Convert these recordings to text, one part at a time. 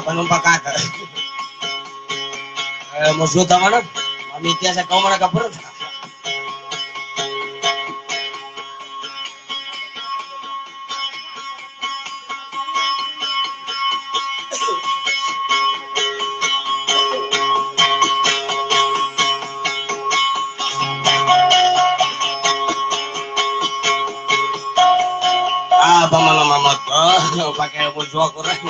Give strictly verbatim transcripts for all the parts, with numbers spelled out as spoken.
panumpak kata. Eh, musuh mana? Pamitia sa kau mana kapur? Ah, pamala mamat ko, pakai musuh aku rin.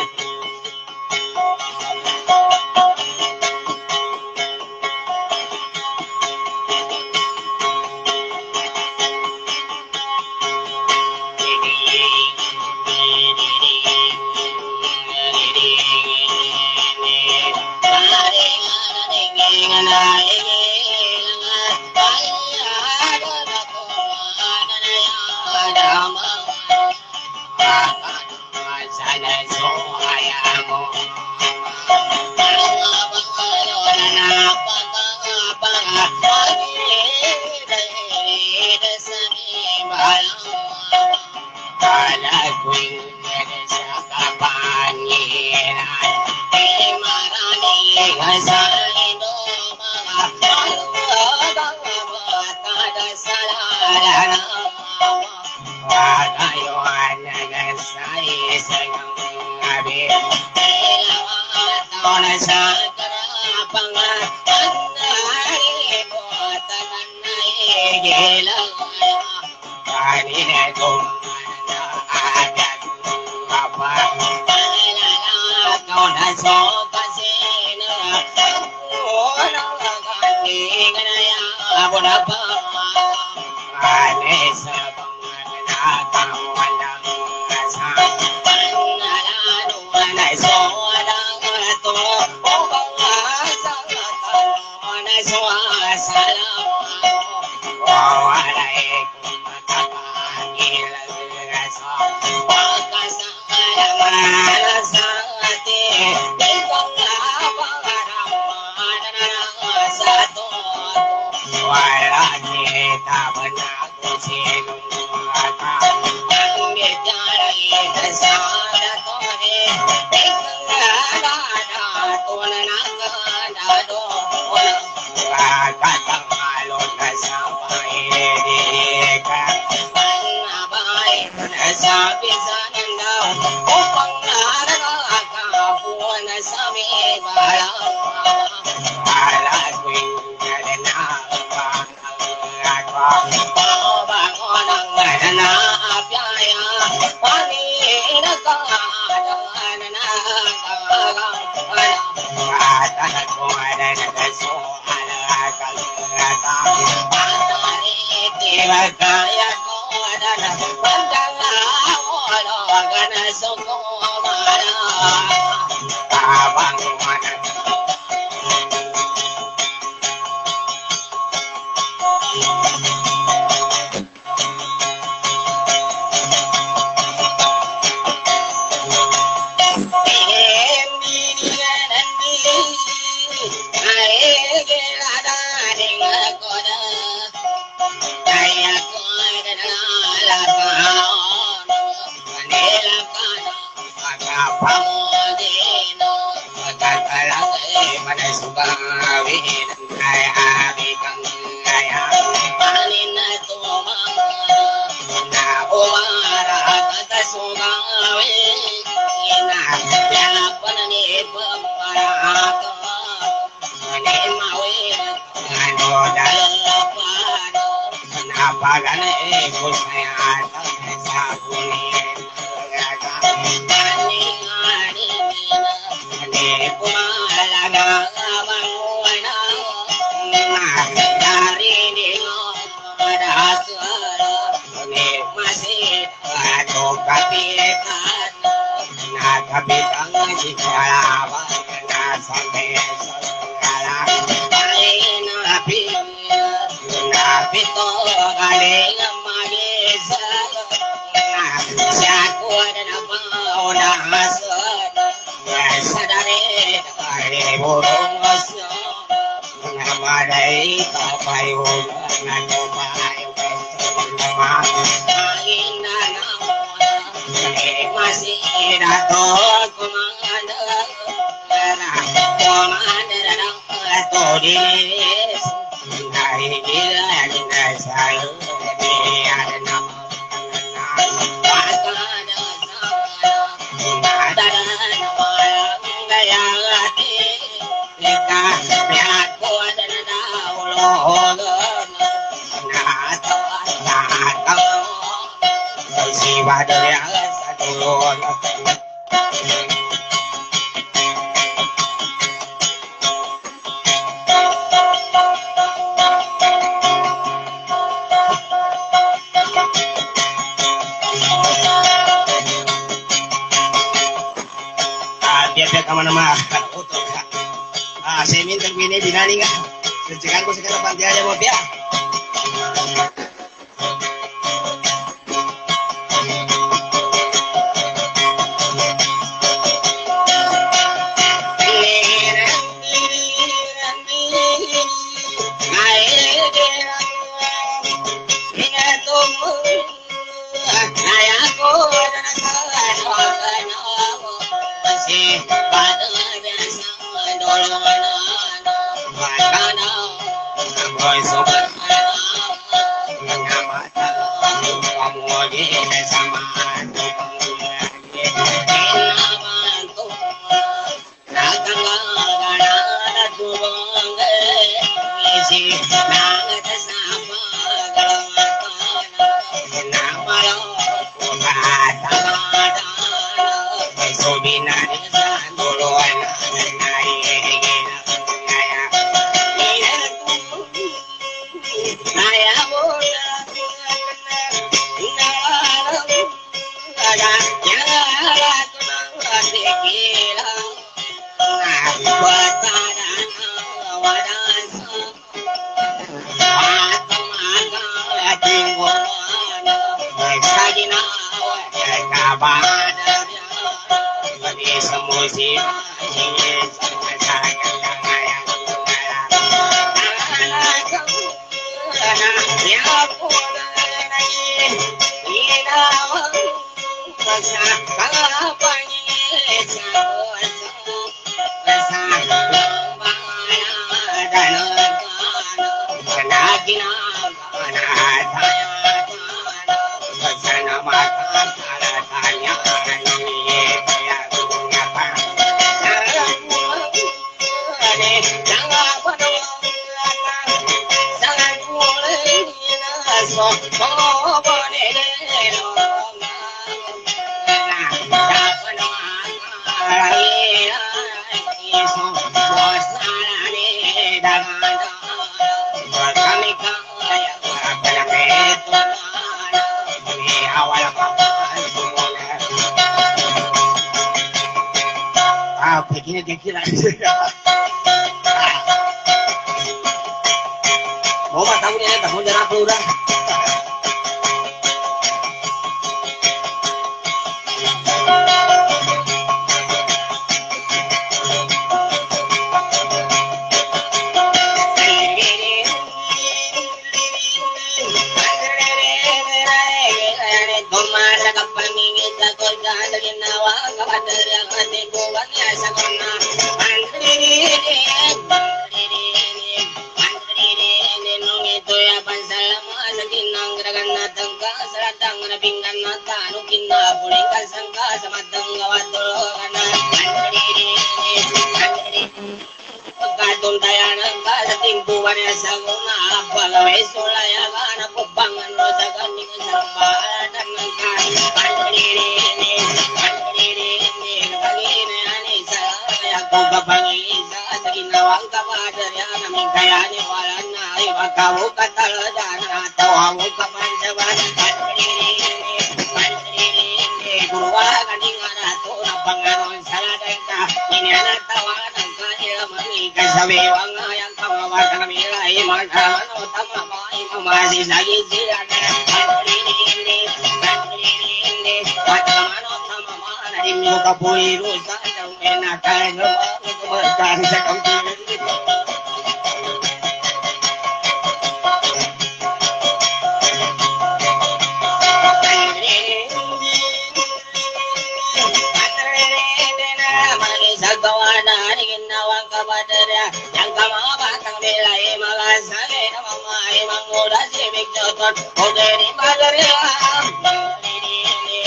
yang kama batang belai malasane mama emang udah sibik jotot udah di bagari ini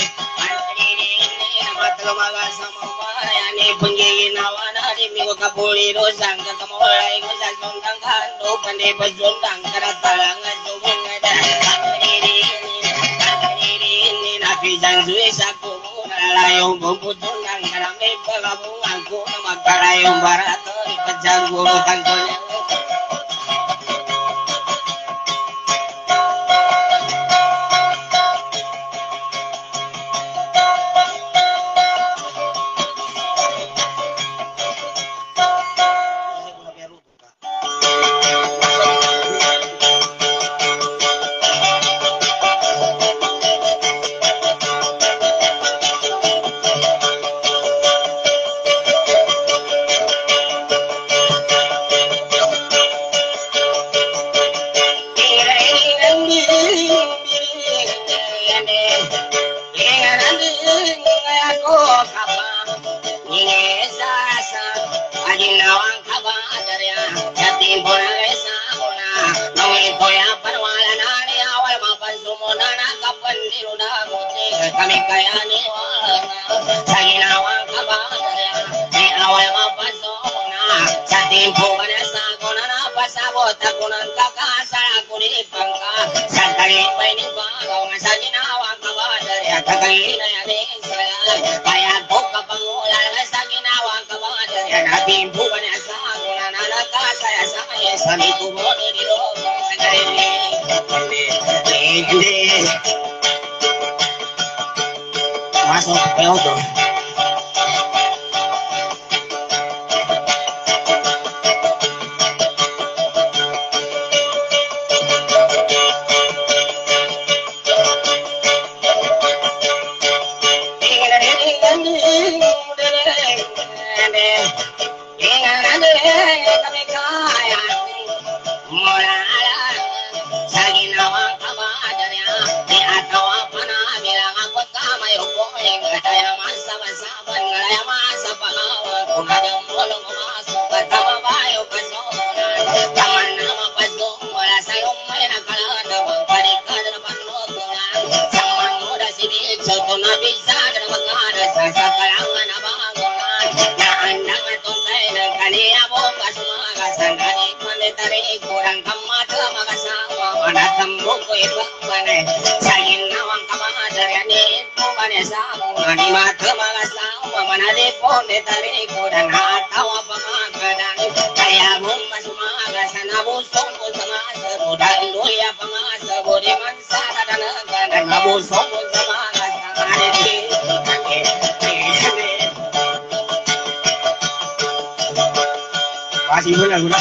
matul magas sama yani penggigin awana di minggu kapuli dosang ketemu mulai ngusah sondang kandu pandai pejundang keratalangan jubung ada ini ini nabi jang suwe saku layong bubutundang karame pagabunganku nama karayong barato ipejang guru kantonya kami kaya ni wala sa ginawang kabadaya ni awal mapasona sa timpukan sa kuna na pasabot ako ng kakasal ako ni pangka sa talipay ni pagaw nga sa ginawang kabadaya kagay na yaling sala kaya ko kapangulal sa ginawang kabadaya na timpukan sa kuna na nakasaya sa kaya sa mitubo ni Dilo sa galing hindi masuk ke auto. Masih gula-gula.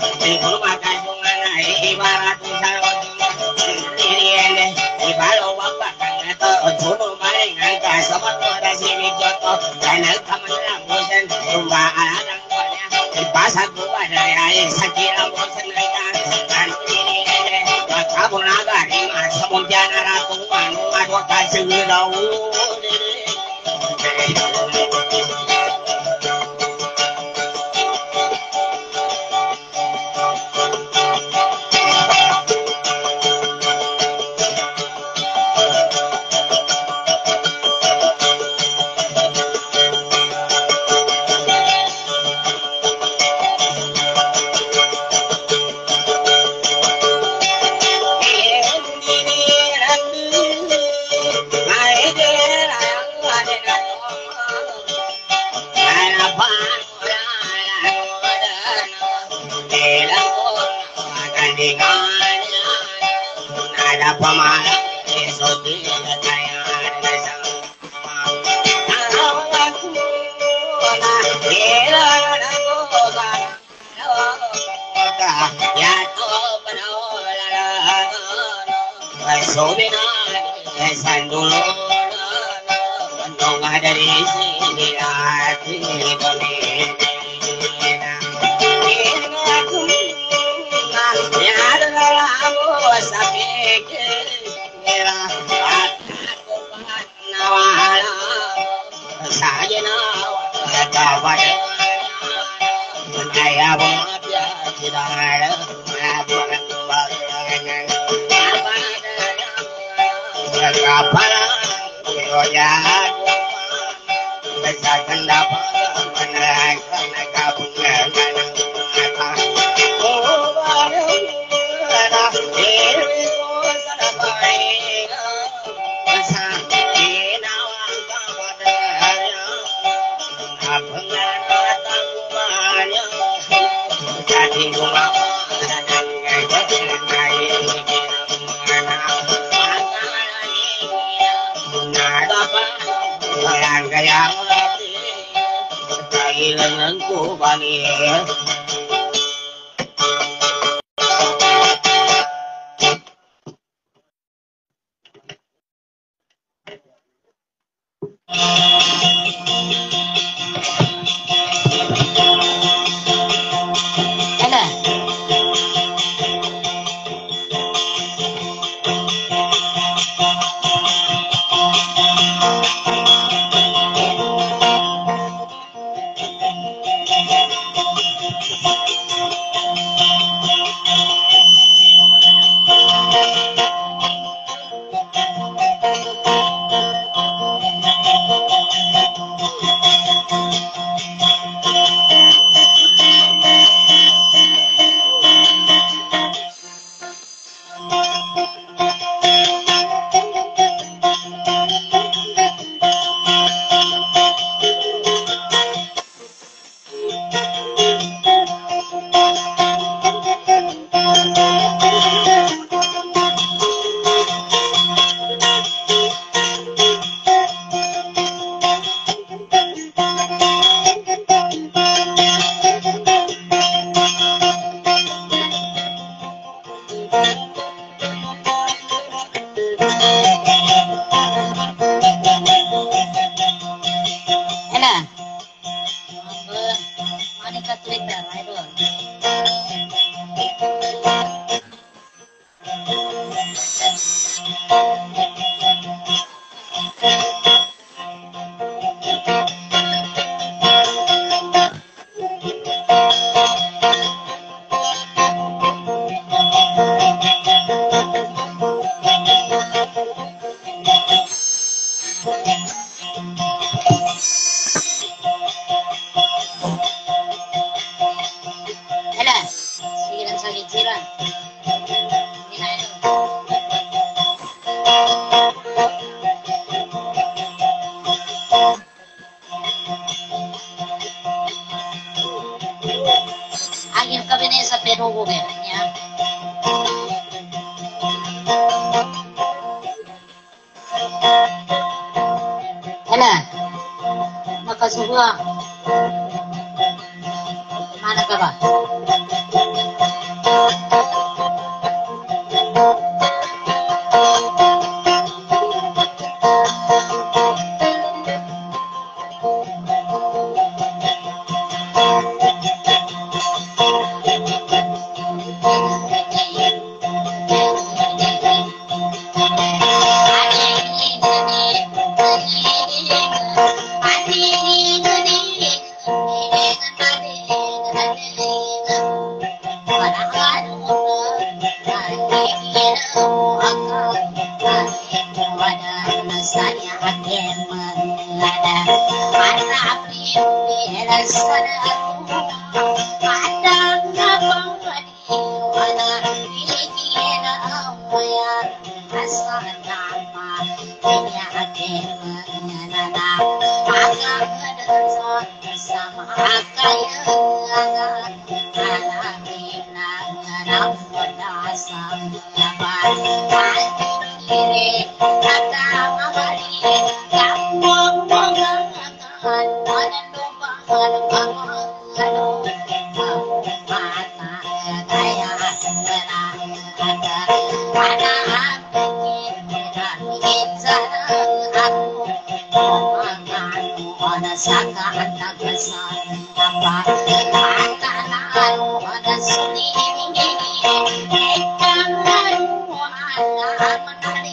Ibarat Karena kamu dalam bosan rumah anak buahnya pasar buah dari air sakira bosan mereka dan ini kamu naga lima semuanya ratu manu madu kasih lau. Wadah saya akan mengadah mana pilih sadar ada ngabang di mana bikin awaya asal nama ini akan mengadah agak ngedesot sama akaya agak alhamina ngarang wadasa ngabar kiri kata mawari kampung bongangan pada lupakan bangun mata kaya tenang ada pada hati dan bicara aku makan pada saka anda kesan apa kata lalu pada suni ikan lalu ada menari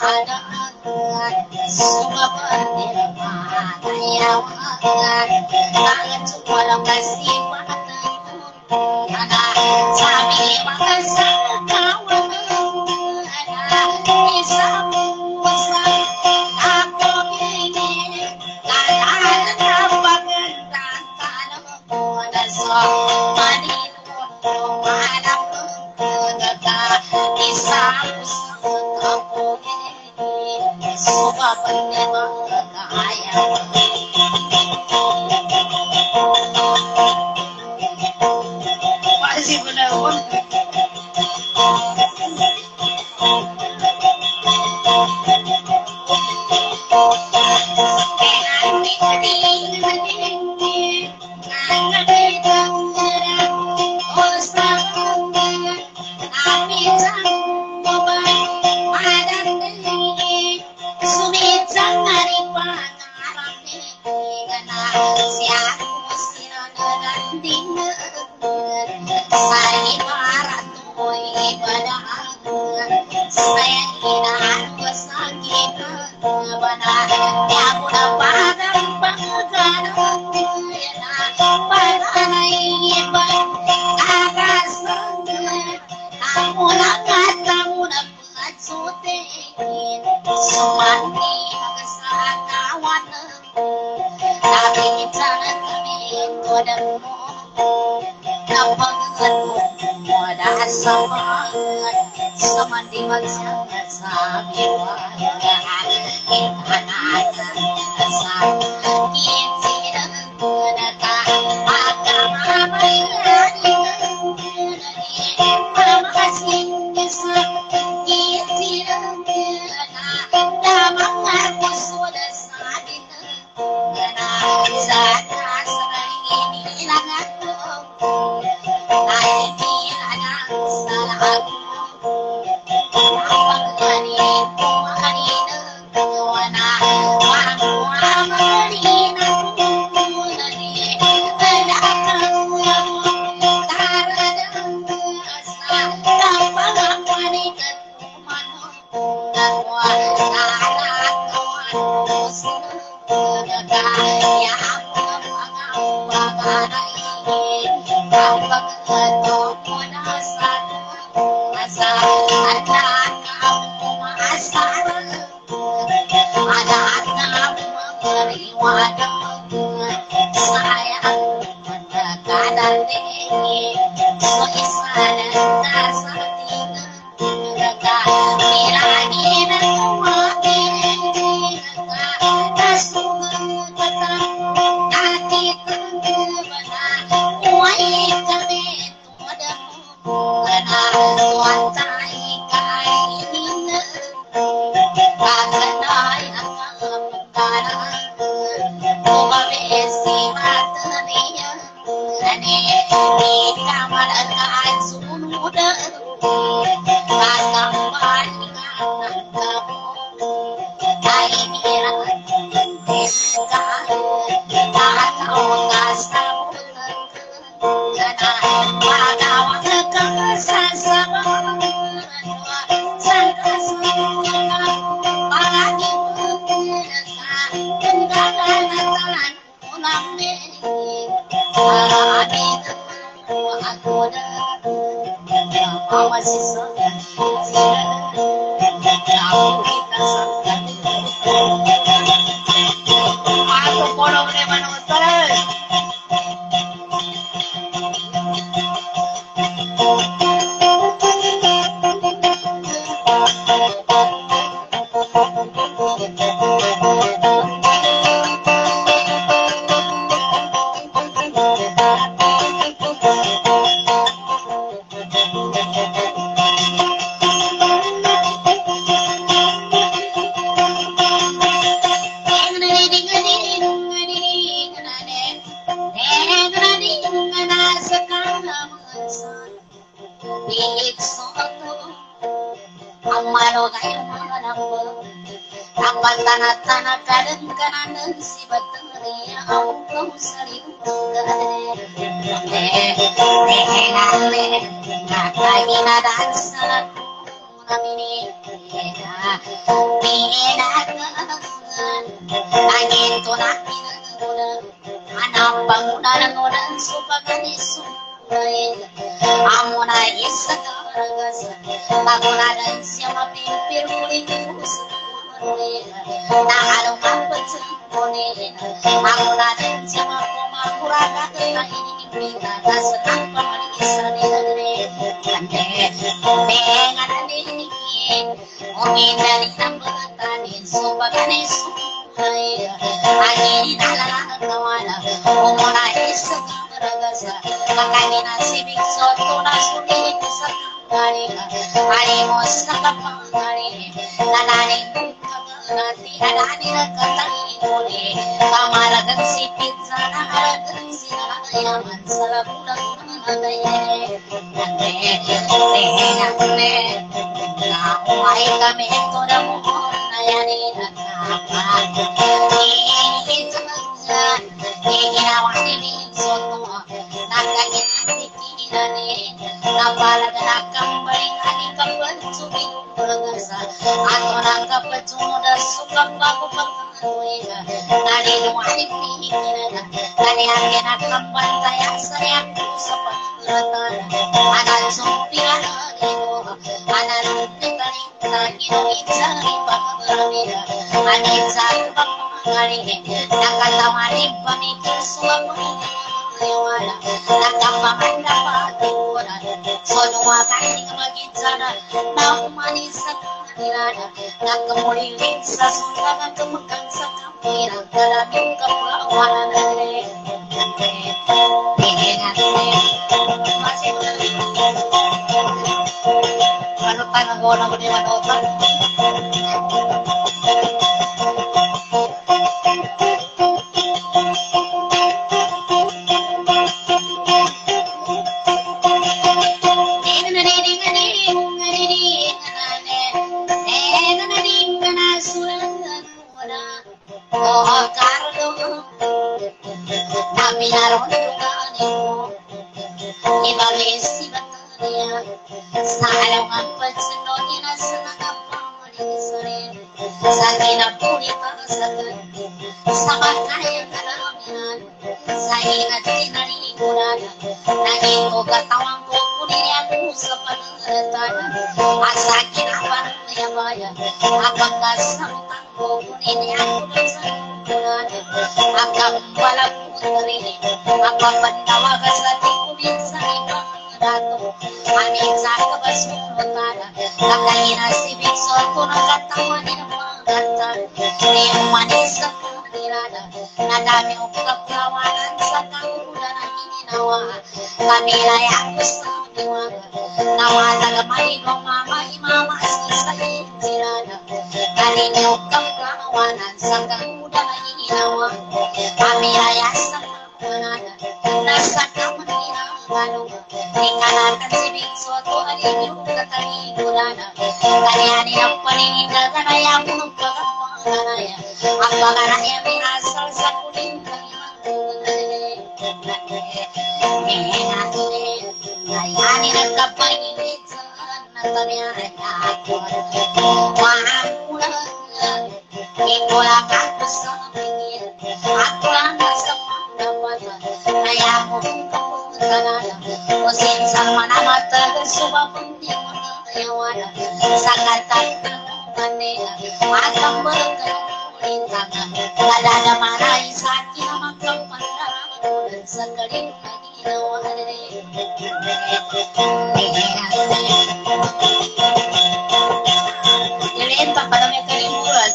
ada semua berterima kayawan tangan semua kasih ada sabi makasa kawan ada bisa puasa aku ini ada apa kentaan ada so mani malam ada bisa aku ini semua penerima kaya masih benar tanah-tanah kadang kanan si bateri aku saling lagi nada salah namini beda beda angin tunak anak bangunan ngunan supagani sungai amuna isakaragas bangunan siapa pimpir kulikus na along kapatsukunin bangunan siapa kumakuraga na inipita kasanang pamalisan nilagre kande dengan dinikin umidali ng batanin supagani sungai angin alalakawala umuna isakaragas makanya sibik soto na sulit sa kangalina alimos na kapangalin nalaling nanti alani na katalini kamaragan sipit sa nakaragan sinayaman sa labunan na ye nande nande na umay kami ito na mo na yanin at kapan ito na dyan ginawa nilin soto nakaginatikinanin napalaga na kambaling aning kapatsumin kuragasa ato ng kapatsumoda sukap bago pagkakuya nalinuwanin pihikinana nalihakin at kampantaya sa yaku sa pagkatana anal sumpian agino anal titaling ginawin sa ipagkakamila anil sa ipagkakamali nakatawanin pamikil suwapin wala nakapamanda paturan sonwa kaning magitsana na umanis sa kanilana nakamulilit sa sundangan kemukang sa kampirang kalaming kapawanan na rin ingat masih ano pa nagawa na ko ni Manotan oh Carlo nami naroon luganin ibalesi batanya sa alangan pagsunod niya sa nagapamalisarin sa ginapuni pasagan sa makayang kalaminan sa ingat tinalikunan naging ko katawang ko kunin ako sa panangaratan at sa kinapan niya bayan abang kasamutang ko kunin ako sa akang walang putri akang pantawaga sa tikubin sa ibang dato amin sa kabasunutan kakain na si Bixor ko nagkatawa ni ng mga gantan ni umanis sa kanilada na dami o kapawanan sa kamulan na hininawa kami layak ko sa diwaga nawala gamay ng mama imama sa sirada kanini o kapawanan sa kamulan na hininawa kami layak sa kamulan nasa kamulan Manong tinggalkan si Bixor ko alin yung kataliguran kanyani ang paningin na yang magkakapanganaya ang panganaya may asal sa kuling kanyang kayani nagkapangingit sa nagpamiyay ako maamulan ito lang ako sa pingin ako lang sa pangdapan kaya mo kanana musim sama nama tersuba pundi mana sakatan kane makam berkelintang ada ada mana isaki makam pandang dan sekali lagi naware jadi tak pada mereka liburan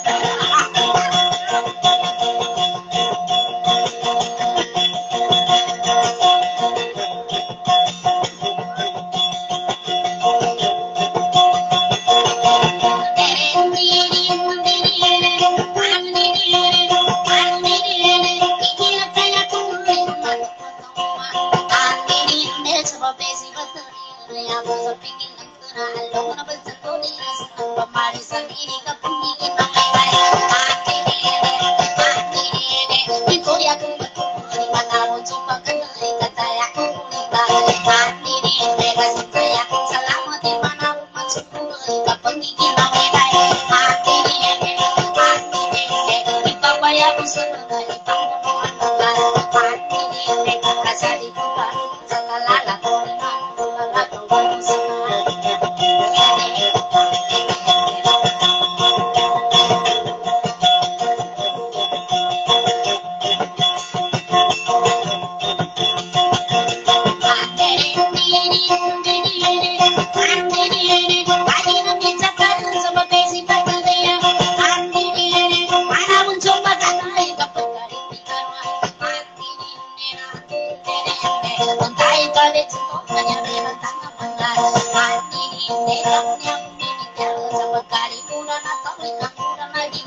Kapag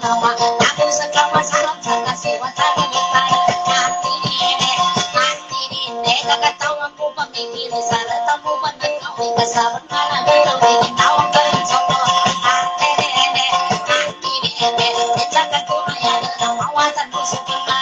nawa aku sekama salam sakasi watani nikara hati ini hati ini kakak tahu aku pemikir sana tamu pandang kau ikasawan malam itu bikin tahu kalian sopo hati ini hati ini jangan kau nanya nama watan musuh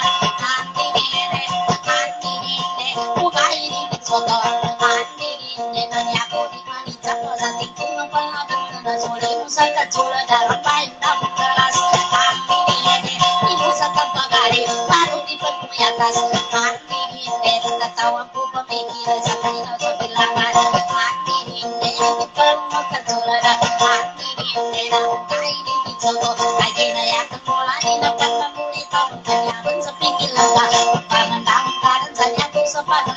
hati ini hati ini buka ini soto hati ini nanya aku di mana jatuh nanti ku ngapa bener sore musa kacula dalam bayi dalam kelas hati ini ibu sakit bagari baru di penuh atas hati ini tak tahu aku pemikir sampai kau sebilangan hati ini penuh kacula dalam hati ini kai di bicara lagi naya kemola di nampak kamu di tahun kaya pun sepikir lama pangan dan saya tu sepadan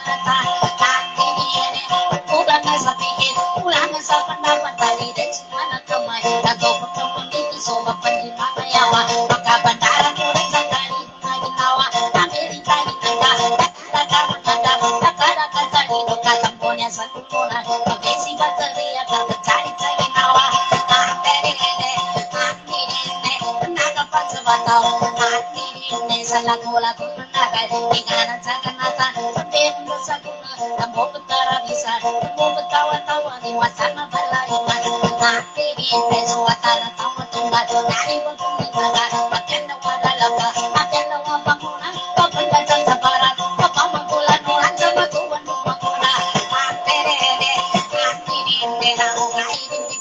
hati ini udah nggak sepikir ulang nggak sependapat tadi dan semua kemai atau pemikir sobat penjimat yawa maka bandara kurang sekali lagi tawa Amerika di tengah kata kata kata kata kata di dekat temponya satu bola kebesi bateria kata cari cari nawa hati ini hati ini tenaga pansebatau hati ini salah bola tu tenaga di kanan sangat nata tapi dosa guna kamu betara bisa kamu betawa-tawa di wacana balaiman hati ini suatana tahu tunggal dari bengkung di barat makin pada laka makin lawa bangunan papan baca sabaran papa mengkulan nuran sama tuan rumah kuna hati ini hati ini aku ngai di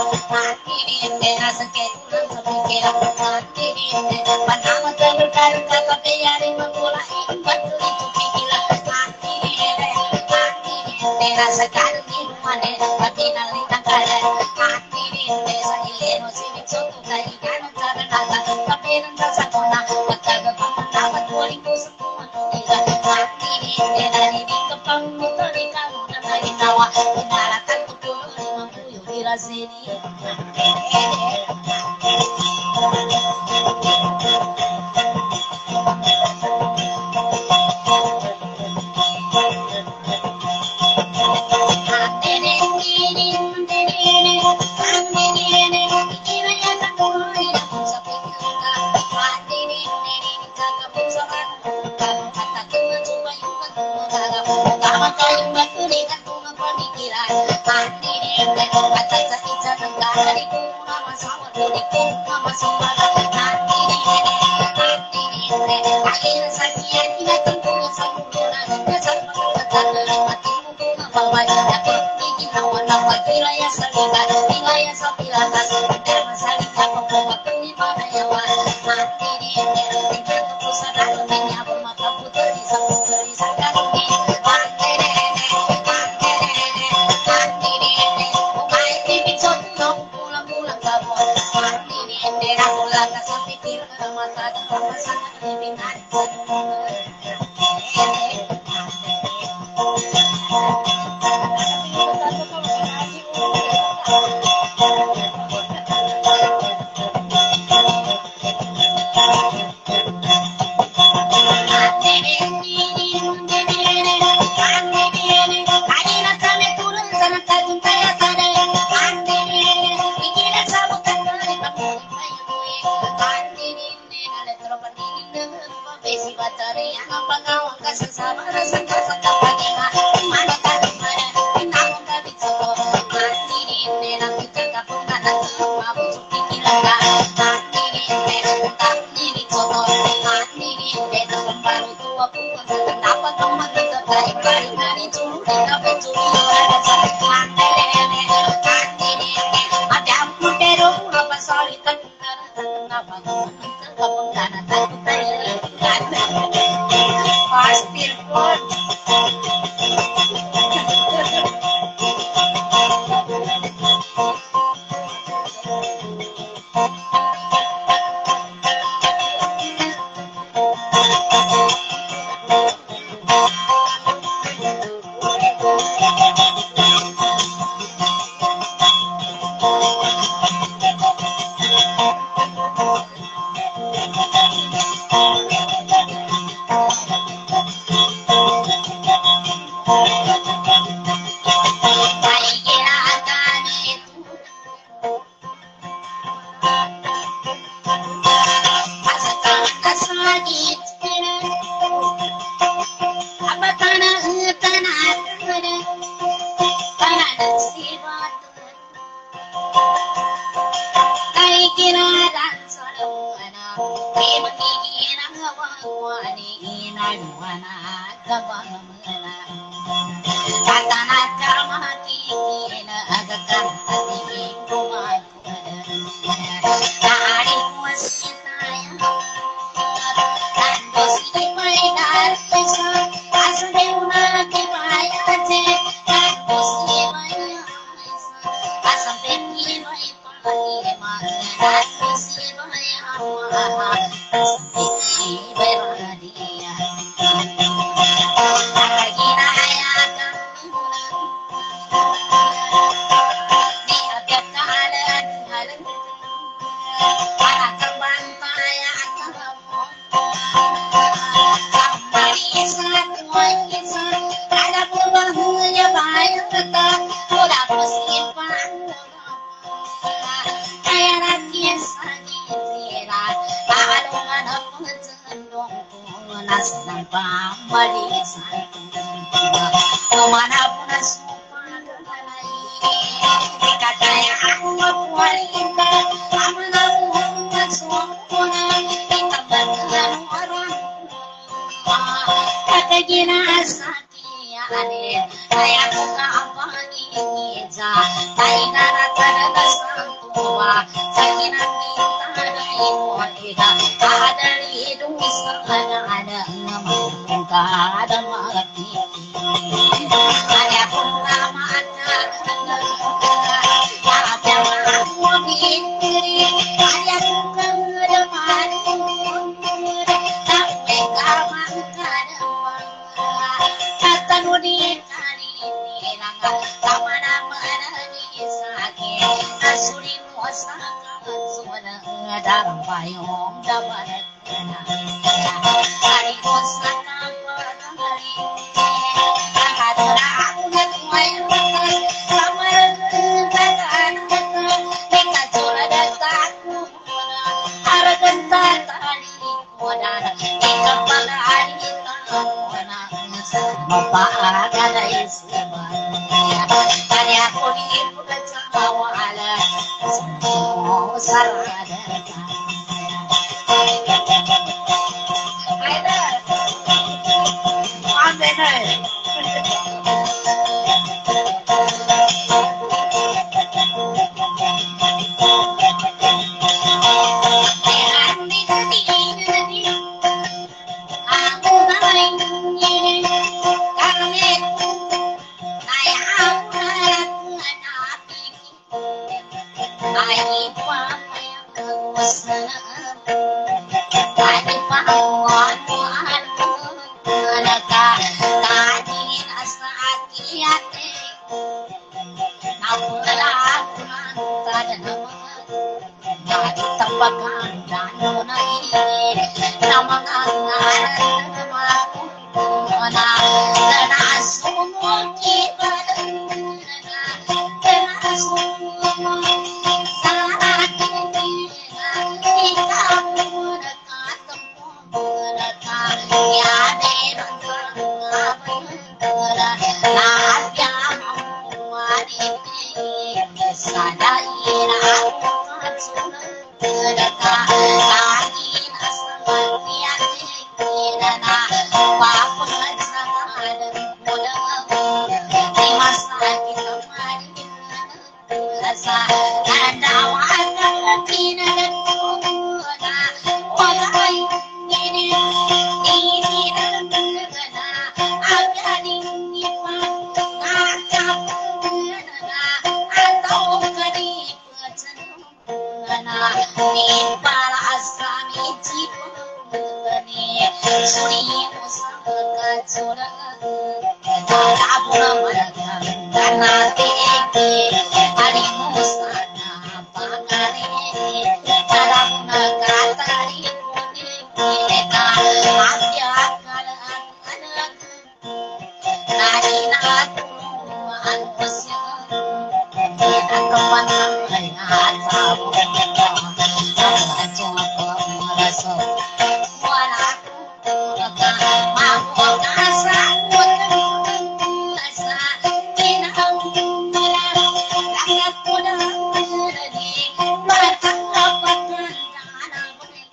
hati ini sakit ulang sepikir hati ini panama terberkaru kata peyari mengkulai batu itu pikiran hati ini hati ini rasa kadu di rumahnya tapi nali tangkaran hati ini sahileno sini contoh kali kanan cara nata tapi rasa kona pagkaga pamandapat waling ko sa kumanunila hati ini dari di kepang mutari kamu na naginawa inaratan ko ko limang puyo hira sini Wala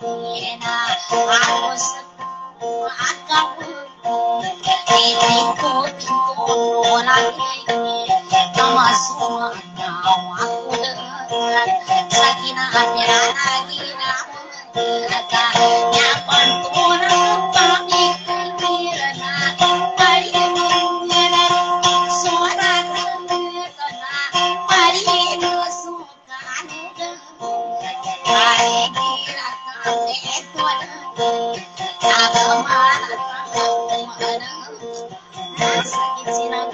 ina harus akal titikku itu lagi nama semua aku dengan sakinah hadirat lagi namun nyapan turun kami kirana mari mengira suara kena mari suka mari kira kami tuan agama sakit sinang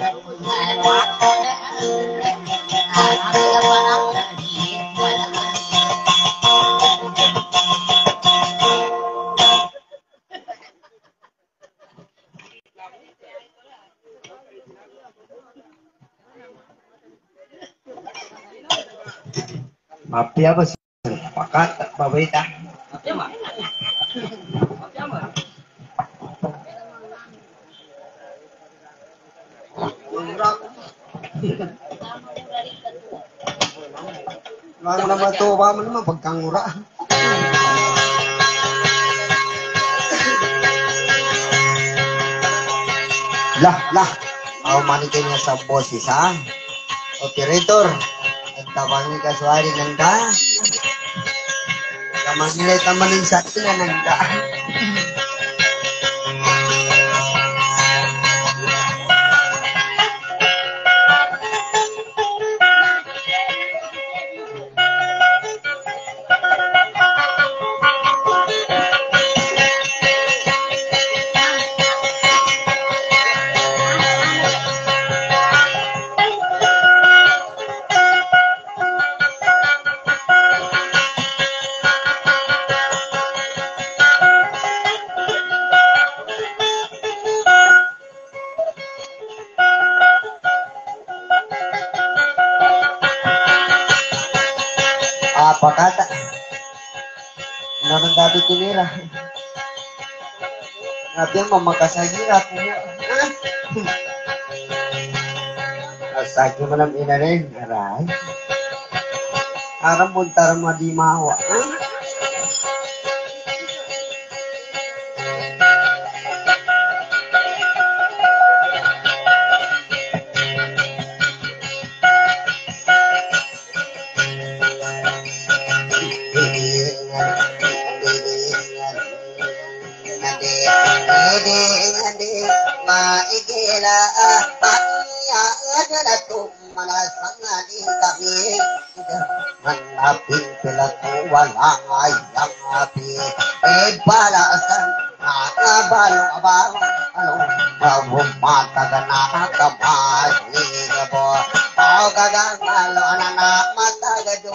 Mapi apa sih? Pakat, babita. Mapi apa? Mapi apa? Lang nama to ba man naman pagkangura. Lah, lah. Aw manikin niya sa boses ha. Operator. Nagtabangi ka suwari nanda. Kamangilay tamanin sa atin na nanda. Apa kata? Naman dati tinira. Nabi yang memakasahira punya. Asaki malam ina rin. Aray. Aram puntar madimawa. Hanapin pelaku walang ayang api ibalasan nakabalo abang ano mabumata ka na kamali gabo o gagangalo na na matagado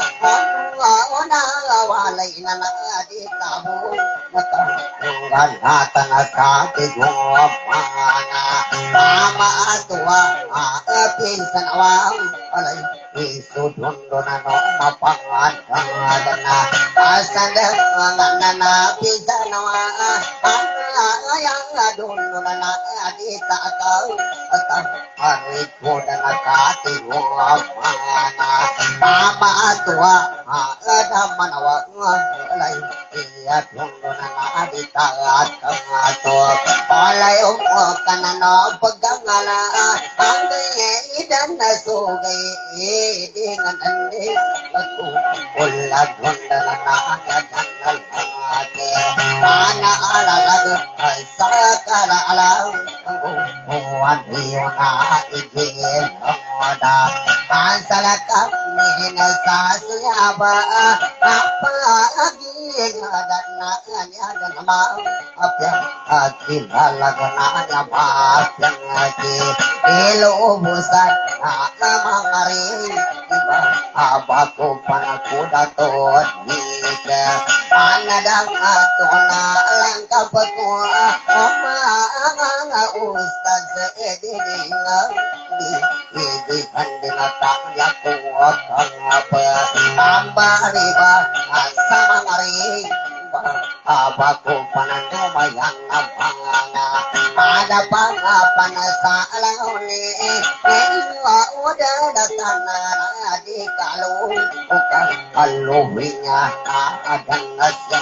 o na walay na na di tabo natanggal nata na katigo mana mama atua pinsan awang alay isudundo na no mapangadang na asandang na na pinsan awang ayang adundo na na adita ataw ataw arit ko na nakatigo mana mama atua adaman awang alay iyadundo na na adita ataw alay umo ka na no pagkangala ang idan na sugay dengan andi aku ulat wanda na nakadan alhati mana ala lagu sakala alam buat diona igin oda ansala kami na sasya apa lagi ngadan na kanya dan ma apa akilala gana ba yang lagi elo busan mangari iba abaku panaku datot nika anadang atona langkap ku oma anga ustaz edinga di di bandina tak yaku apa ambari ba samangari abaku panandu mayang abanga ada pangapan sa alauni ewa udah datang di kalung bukan kaluwinya ada nasiang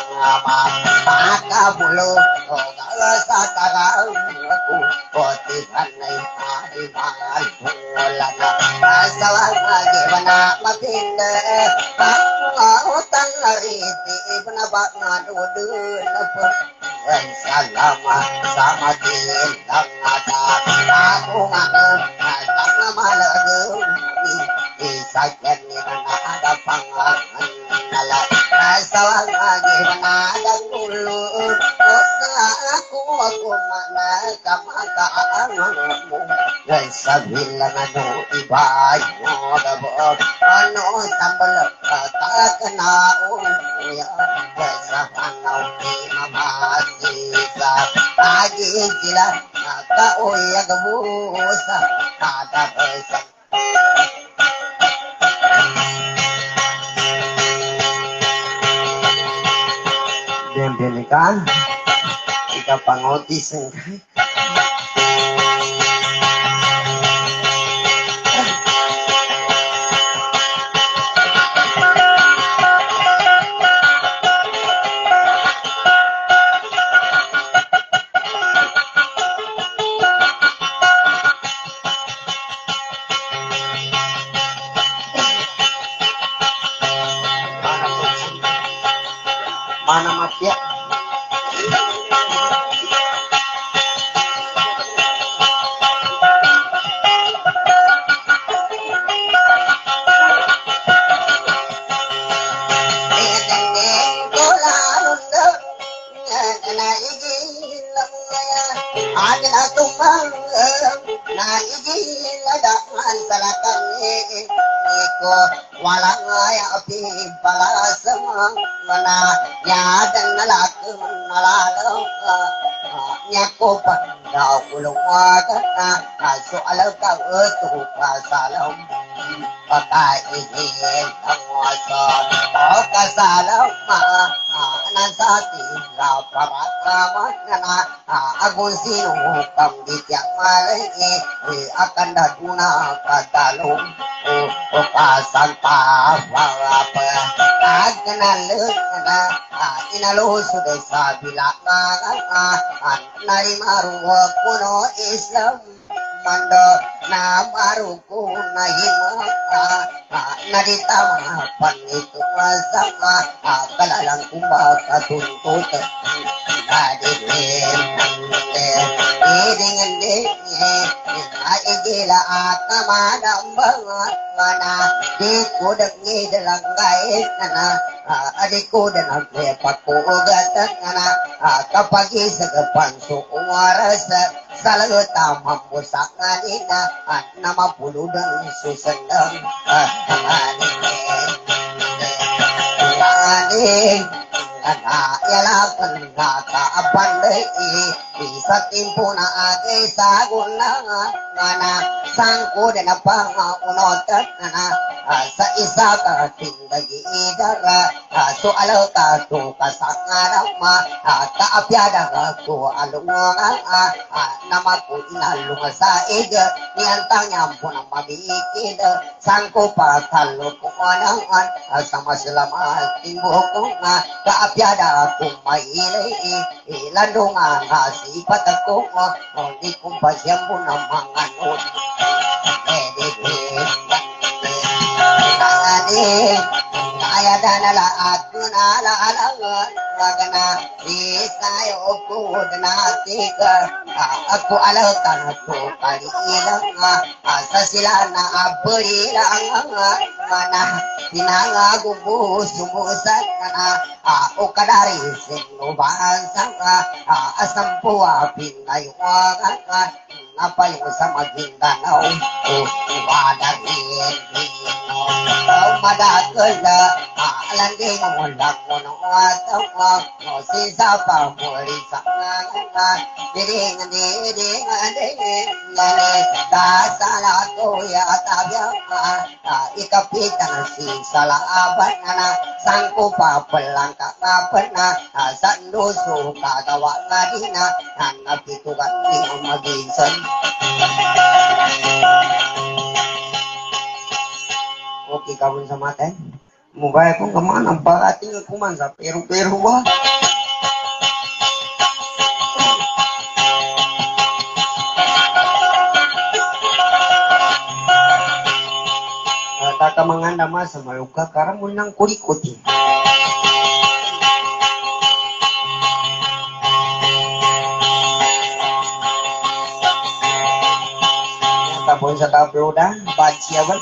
sama maka bulu kalau sekarang aku kotikan hari malam bulan masalah bagaimana makinda aku tangari ibn bak ngadudun salama sama tilang mata aku ngakak tak malah isakan ni mana ada pangangan nala masalah bagaimana dan dulu aku aku mana kamaka angamu dan sabila ngadu ibayo dabo ano sambal kata kenau ya besar anau di mamasisa lagi sila kata oya kebusa ada besar kan kita pangotis mana mafia ada tumbang na iji ladang salakan iko walang api balasam mana ya dan nalak nalalo nyako pandau kulungwaga na soal ka tu pasalam pakai izin penguasa oh kasalam nasati la parakama na agun sinu kam dijak malai akan datuna katalung o pasan pa apa agna lena inalo sudah sabila nari maru kuno Islam mando na maru kuna hima nadita panitu sama kalalang kumba katuntut adirin dengan gila akamadam banget mana diku dengi dalam gait nana adikku dan aku paku gatan nana kapagi segepan suwaras selalu tamam musak ngadina nama puluh dan susendang adik Ana yala penata pandai bisa timpuna age saguna ngana sangko dan apa unotat ngana sa isa ka tindagi idara soal ka tu kasangara ma ta apyada ka ko alunga nama ko inalung sa ega niantang nyampun mabikid sangko pa talo ko anang sama selamat timbo ko ka piada aku mailai landungan hasi pataku di kumpas yang pun mangan kaya danala aku nala alangan wagana isayo ku danatika aku alatan aku kali ilang asa sila na abri lang mana tinanga gubu sumusan na o kadari sinubahan sanga asampuwa pinayuwagan apa yung sa Maguindanao o wadarin madakal na alanding mo lang mo nung atang mo sisa pa muli sa nga diring diring diring dasala ko ya tabya ikapitan si salaaban na sangko pa palang kakapan na sanduso kagawa nga din na napitukan ni maginsan. Oke kawan sama teh, mau bayar pun kemana? Barating kuman sa pero pero wah. nama samaluka karang munang kurikuti. Tapos sa tablo na, bad siya ba?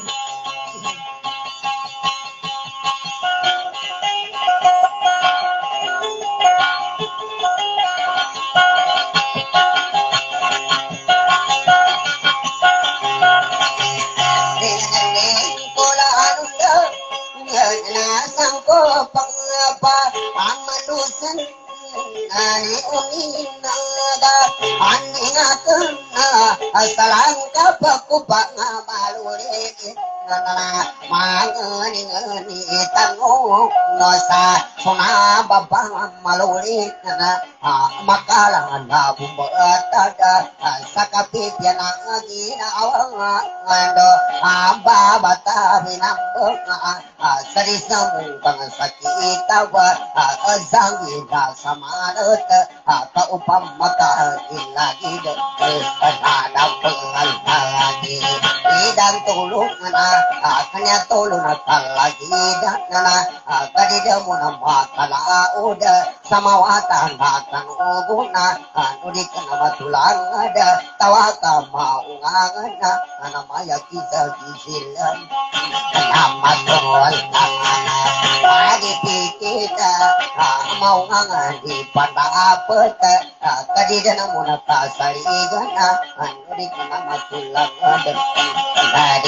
Pangmalusan ani uninada aningatan asalang kapaku pangamalure nana mangani ngani tango nosa sona babang malure nana makalangan babu tada sakapi tiana ngina awang ando amba bata binambong sari samung sakita wa azangi samanat kaupam mata ilagi ada pengalagi dan tulung na kanya tulung na lagi dan na kadida mo na makala uda samawatan batang uguna nudik na matulang ada tawata maungangan na namaya kisah kisilan nama tol tangan pagi pikita maungangan di pandapet kadida na mo na tasaligan nudik na matulang ada dari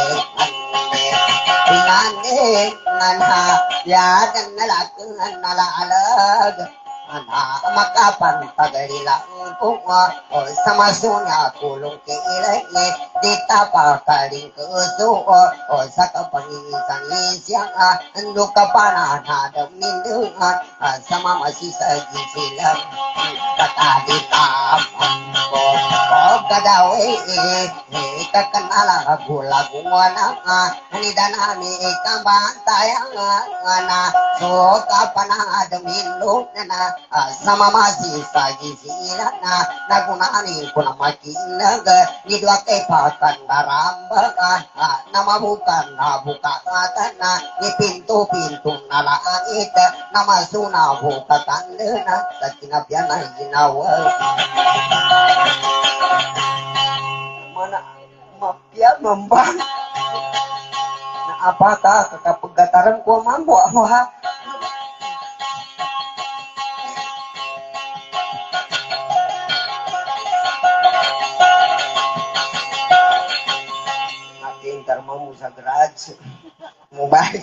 Ingane ngana ya dan nalakungan nalalag anak makapan pagalilang bunga o samasunya kulong kilay ditapakaling kuso o sa kapangisan isya ando kapana nadang mindungan sa mamasisagi sila kataditapang ko o kadawe kakanala gulaguan ni danami ikambantayang na so kapanadang mindung na sama masih sagi sila na nagunani kuna makinag ni dua kay pakan daramba nama bukan na bukatan na ni pintu-pintu na langit na masuna bukatan na sa kinabyan na ginawa mana mapya membang na apata kakapagataran ko mambo ako ha ntar mau sa garage mau balik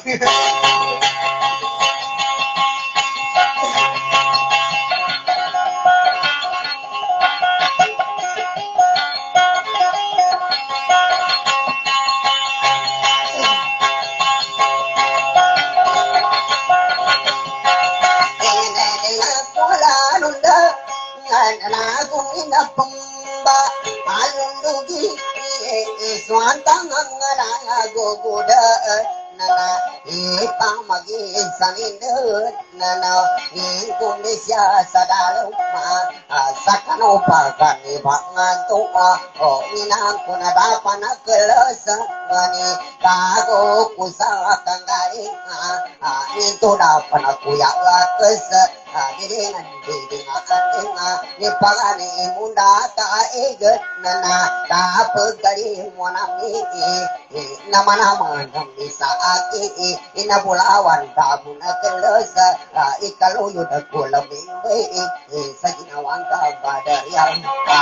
swantang ngana gogoda nana ipamagi sanindut nana Indonesia sadalo ma sakano pagani banganto o minang kuna dapan kelas ngani kago kusa kangari itu dapan aku ya kes diringan diringan ni pagani munda ta eget nana ta pagari monami nama-nama kami saati inabulawan tabuna kelesa ikaluyod ako labing bay sa ginawang kabadariyan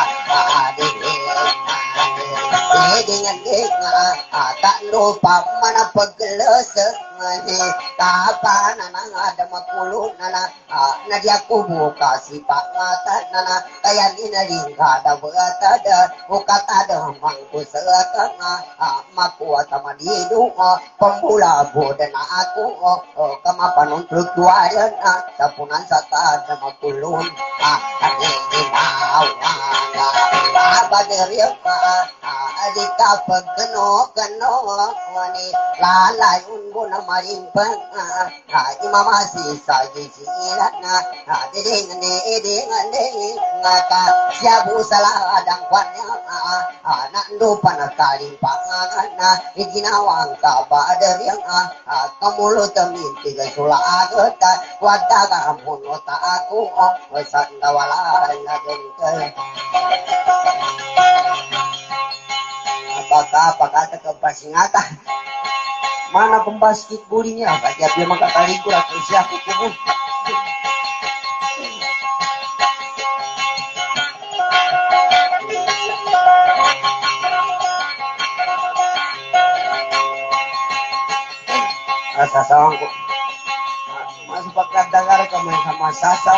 dengan nga taklo pa manapagkelesa kapan na ada makulong na na di ako buka si pangatan na kaya ninalinga da batada bukatada mangko sa nga makuha tamadido pambula boda na ako kamapanon truktuayan sa punan sa tada makulong ani ginawa nga abaderiya adika pagkano-kano ni lalayun mo na marimpang imamasi sa gisilan na diding ni ding ni ngaka siyabu saladang kwanya nando panakaling pangangan na iginawang kabadaryang kamulo tamin tiga sula agot wada kamuno ta ako sanda wala na gentay apakah apakah kepasingata mana pembasketbolinya saja dia makataliku atau siapa kubur asa sawang ko mas pagkadangar ka may sama sasaw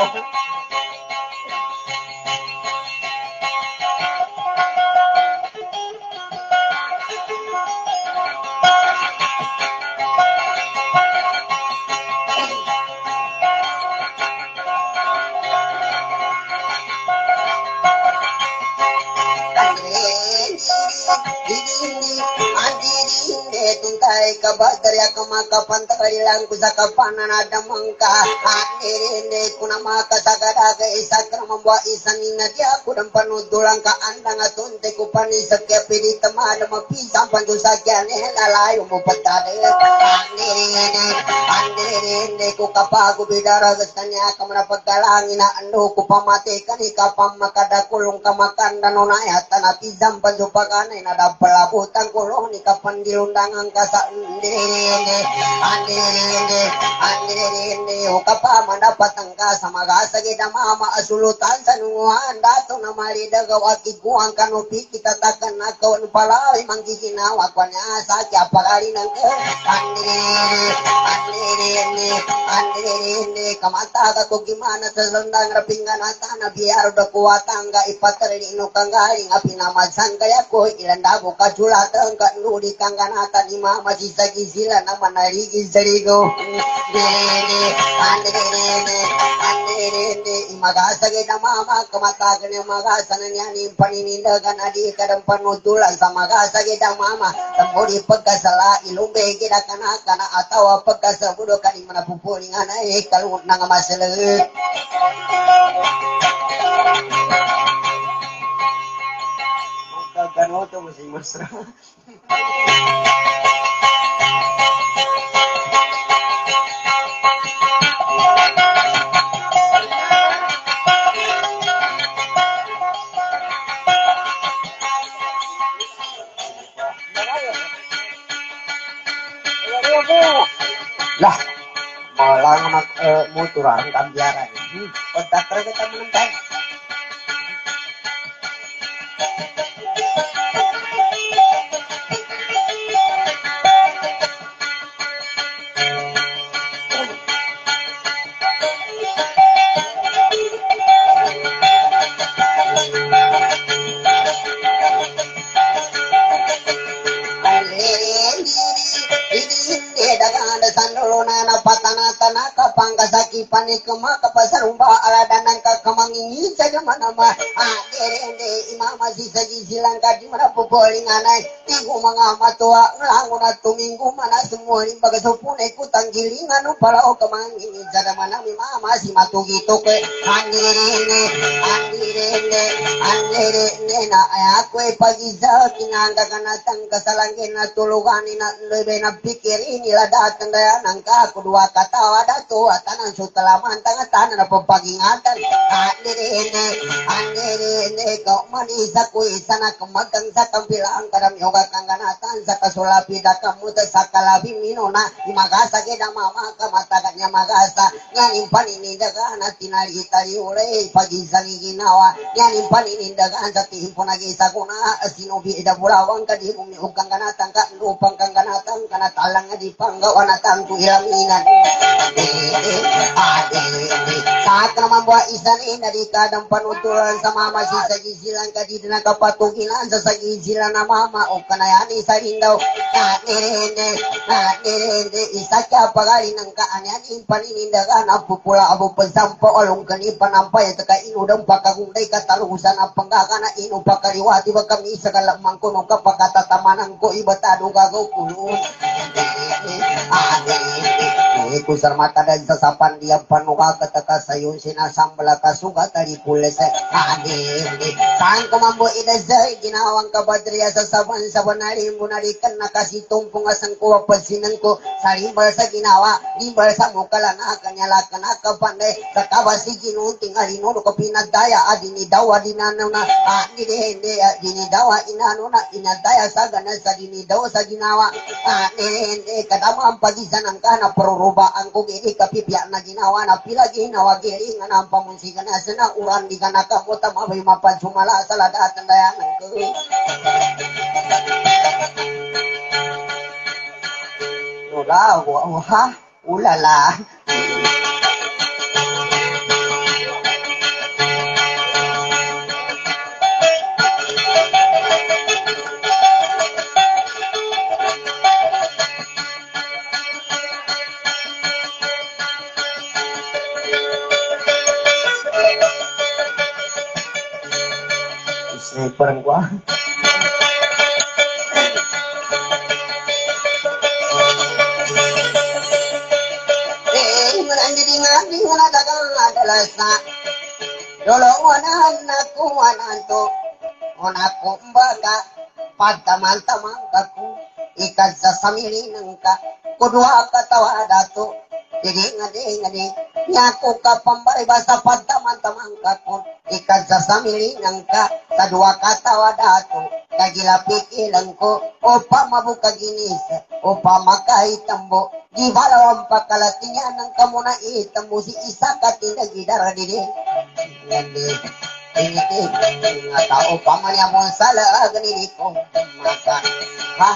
tuntai kabadarya kamakapantarilang kusakapanan ada mangka akhirinde kuna maka sagadaga isakra membawa isanina dia kudang panudulang ka andang atunte kupani sakya pidi temada mapisa pantu sakyane lalayo mo patade akhirinde akhirinde ku kapagu bidara gastanya kamana paggalangin na ando ku pamate kani kapam makada kulong kamakan danonaya tanapi zampan jupakanay na dapalabutan kulong ni kapandilundang ang kasa Andrene, andrene, andrene, ukapa mendapat tangka sama gasa kita mama asulutan sanuan dato na marida gawati kuang kanupi kita takkan nakawan palai manggigina wakwannya saja pakali nangke andrene, andrene, andrene, kamata kako gimana sesendang rapingan atana biar udah kuat tangga ipateri inukang garing api nama sangkaya ko ilanda buka julatan kan nudi kangganatan imam masih sagi sila nama narigi sarigo dene andene andene imagasa ke mama kamata kene magasa nani panininda kan adi kadang panutulan sama gasa ke mama tambori pagkasala ilumbe kita kana kana atau pagkasa budo kan mana pupuri ngana eh kalau nang masalah maka ganoto masih mesra lah malah anak eh, motoran kambiaran hmm, kontakter kita menentang panggasaki panikema kapasarumba ala danang kamangingi saja mana mah aderende imama sisa silang kadi mana popolinganai minggu mangama tua ngelanguna tu minggu mana semua ni bagai sopune ku tanggilingan upala o kamangingi sada mana mama si matu gitu ke andirene andirene andirene na aku pagi sa kinanda kana tang kasalangin na tulugani na lebe na pikir inilah datang daya nangka kedua kata ada tuh tanah sutelaman tangan tanah apa pagingatan andirene andirene kau manisa kui sana kemagang sa kampilang kadam yoga kangganatan sa kasulapi da kamu te sakalabi minona imagasa keda mama kamataganya magasa nyanimpan ini daga na tinali tali ule pagi sali ginawa nyanimpan ini daga sa tihimpon lagi sa kuna sinobi ida bulawang kadi umi ukang ganatan ka lupang kangganatan kana talang di panggawa na tangtu ilaminan saat nama buat isan ini dari kadang panutulan sama masih sagisilan kadidina kapatugilan sa sagisilan na mama o kanayani sa rindaw na nirende na nirende isa ka pagali ng kaanyanin paninindagan ang pupula abo pagsampo along kani panampay at kainudang pakagunday katalusan ang panggakana ino pakaliwati ba kami sa kalamang kuno kapakatatamanan ko ibatado gagaw kulun kusar mata dan sasapan dia panuka kataka sayun sinasambala kasuga tali pules adi sang kumambo idazay ginawang kabadriya sa saban saban nari munarikan nakasi tumpong asang ko pansinan ko sarimbal sa ginawa limbal sa mukala na kanyala kanaka panday sa kabasi ginunting alino ko pinadaya adini dawa dinanaw na adi hindi adini dawa inano na inadaya sa ganas sa dini dawa sa ginawa adi hindi kadama ang pagisan ang kana proruba ang kugiri kapipya na ginawa na pila ginawa giri nga ng pamunsikan na sana uran di ka nakamuta mabay mapadsumala sa ladat ng dayangan ko Ula, ha? Ulala Sniper gua. Eh, menanjadi ngadi ngana dagang adalah sa. Dolo wanan aku wanan to. Onaku mbaka pagtaman-tamang kaku ikan sa samili nangka kudua katawa dato. Jadi ngadi ngadi nyaku ka pambari basa pagtaman-tamang kaku ikan sa samili nangka kadua kata wadato kagila pikilan ko opa mabuka ginis opa makai tambo di balawang pakalatinya ng kamuna itambo si isa katinda gidara didi ngandi ini nga tao pa man yamon sala ganili ko maka ha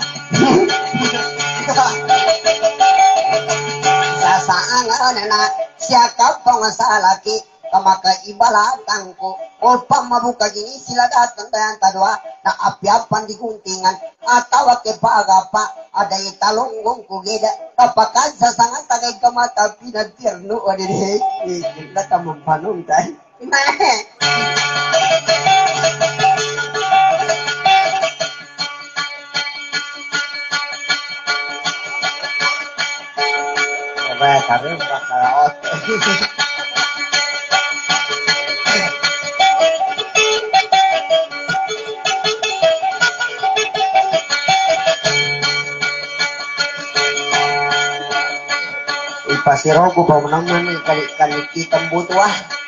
sasaangan na siya kapong salaki kamaka ibalatan ko o pamabuka gini sila datang tayan tadwa na apyapan di guntingan atawa ke pagapa ada italonggong ko geda kapakan sa sangat tagay kamata pinagpirno o dili na tamampanong tayo Kaya kami makalaot Pasirogo pa naman kali-kali kitang butuah.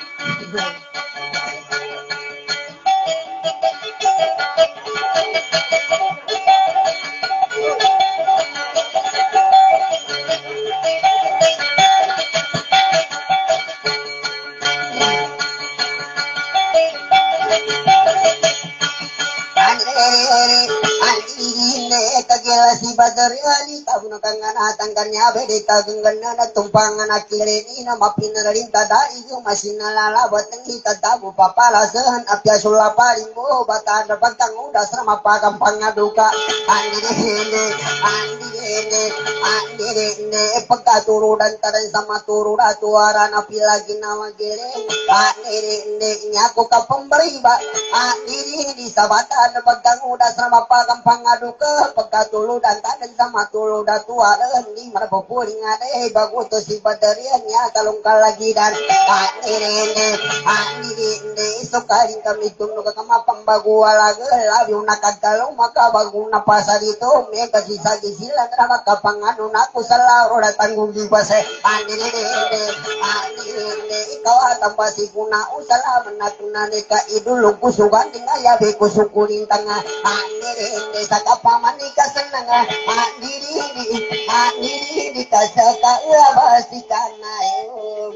Si Badariani tabuna kangana tanggarnya bede tagangana na tumpangan akireni na mapinararin tada iyo masinalala batang hitatabu papalasan apya sulaparin mo bata na pagtanguda sa mapakang pangaduka andirene andirene andirene pagkaturudan taran sa maturura tuara na pila ginawa gereng andirene nyako kapambariba andirene sa bata na pagtanguda sa mapakang pangaduka pagkatulog dan tadan sama tulu datua ni marapupuri ngade baguto si badarian ya kalungkal lagi dan anirene anirene sokaring kami tunggu ka kamapang bagua laga labi nakadalong maka baguna pasar itu me kasisa gisila kana kapangano naku salaro datanggung di pase anirene anirene ikaw atamba si kuna usala menatunane ka idulung kusugan tingaya be kusukurin tanga anirene sa kapamanika senang mandiri mandiri kasaka abasikan ayo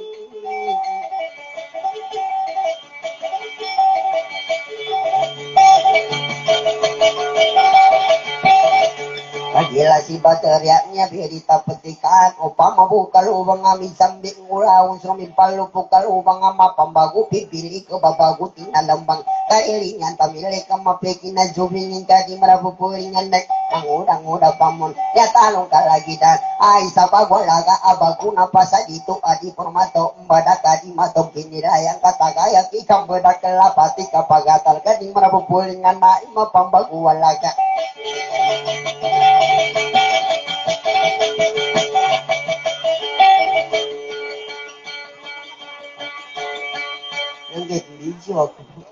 lagi bila si bateriaknya birita petikan upama bukal ubang amin sambik ngulaun sumin palu bukal ubang ama pambagu pipili ke babagu tinalambang kailingan tamile kamapeki na jubingin kadi marapupuringan na mangudang-uda pamun ya talong kalagi dan ay sa bagwalaga abagu na pasa dito adi formato mbada kadi matong kinirayang katagaya kikang bedak kelapati kapagatal kadi marapupuringan na ima pambagu walaga. Yang gitu dijawab.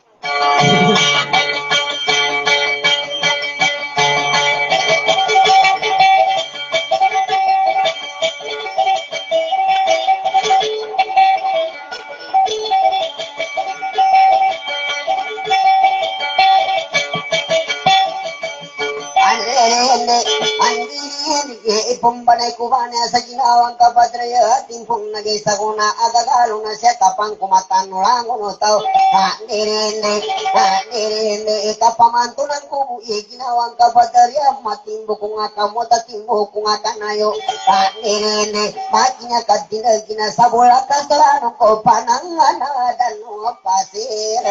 Pembanai kubana sa ginawang kapatraya timpong nagay sa kuna agagalo na siya tapang kumatan nulangon o tao handirinde handirinde ikapamanto ng kubu e ginawang kapatraya matimbo kung nga kamot at timbo kung nga kanayo handirinde makinya kadina ginasabula kasalanong ko pananganadan o pasir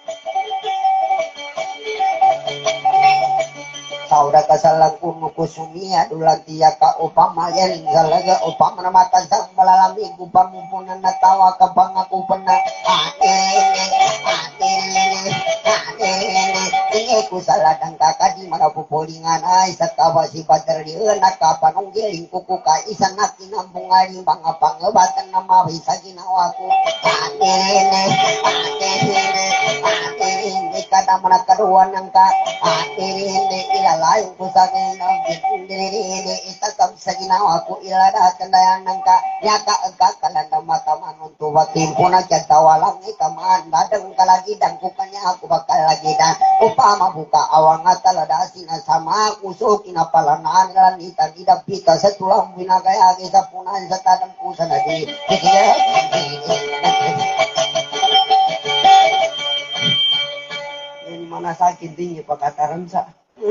sauda kasalang kuno kusumia dulang tiya ka upama yan galaga upama na matasang malalami upamumpunan na tawa ka bang ako pa na atirene atirene atirene tingay ko sa ladang kakadi marapupulingan ay sa kawa si Baterlian nakapanunggiling ko ko ka isa na kinambungaling mga pangabatan na maway sa ginawa ko atirene atirene atirene kada manakaruan ng ka atirene ila lain ko sa ginang dinirili itakam sa ginawa ko ilada kandayan ng ka yaka agkakalan na matamanon tuwatin ko na katawalang ikaman dadang kalagidan ko kanya ako bakalagidan upama buka awang at talada sinasama kuso kinapalanaan lanita gidapita sa tulang binagayagi sa punan sa tanang kusa na di ini mana sakit tinggi pakataran sa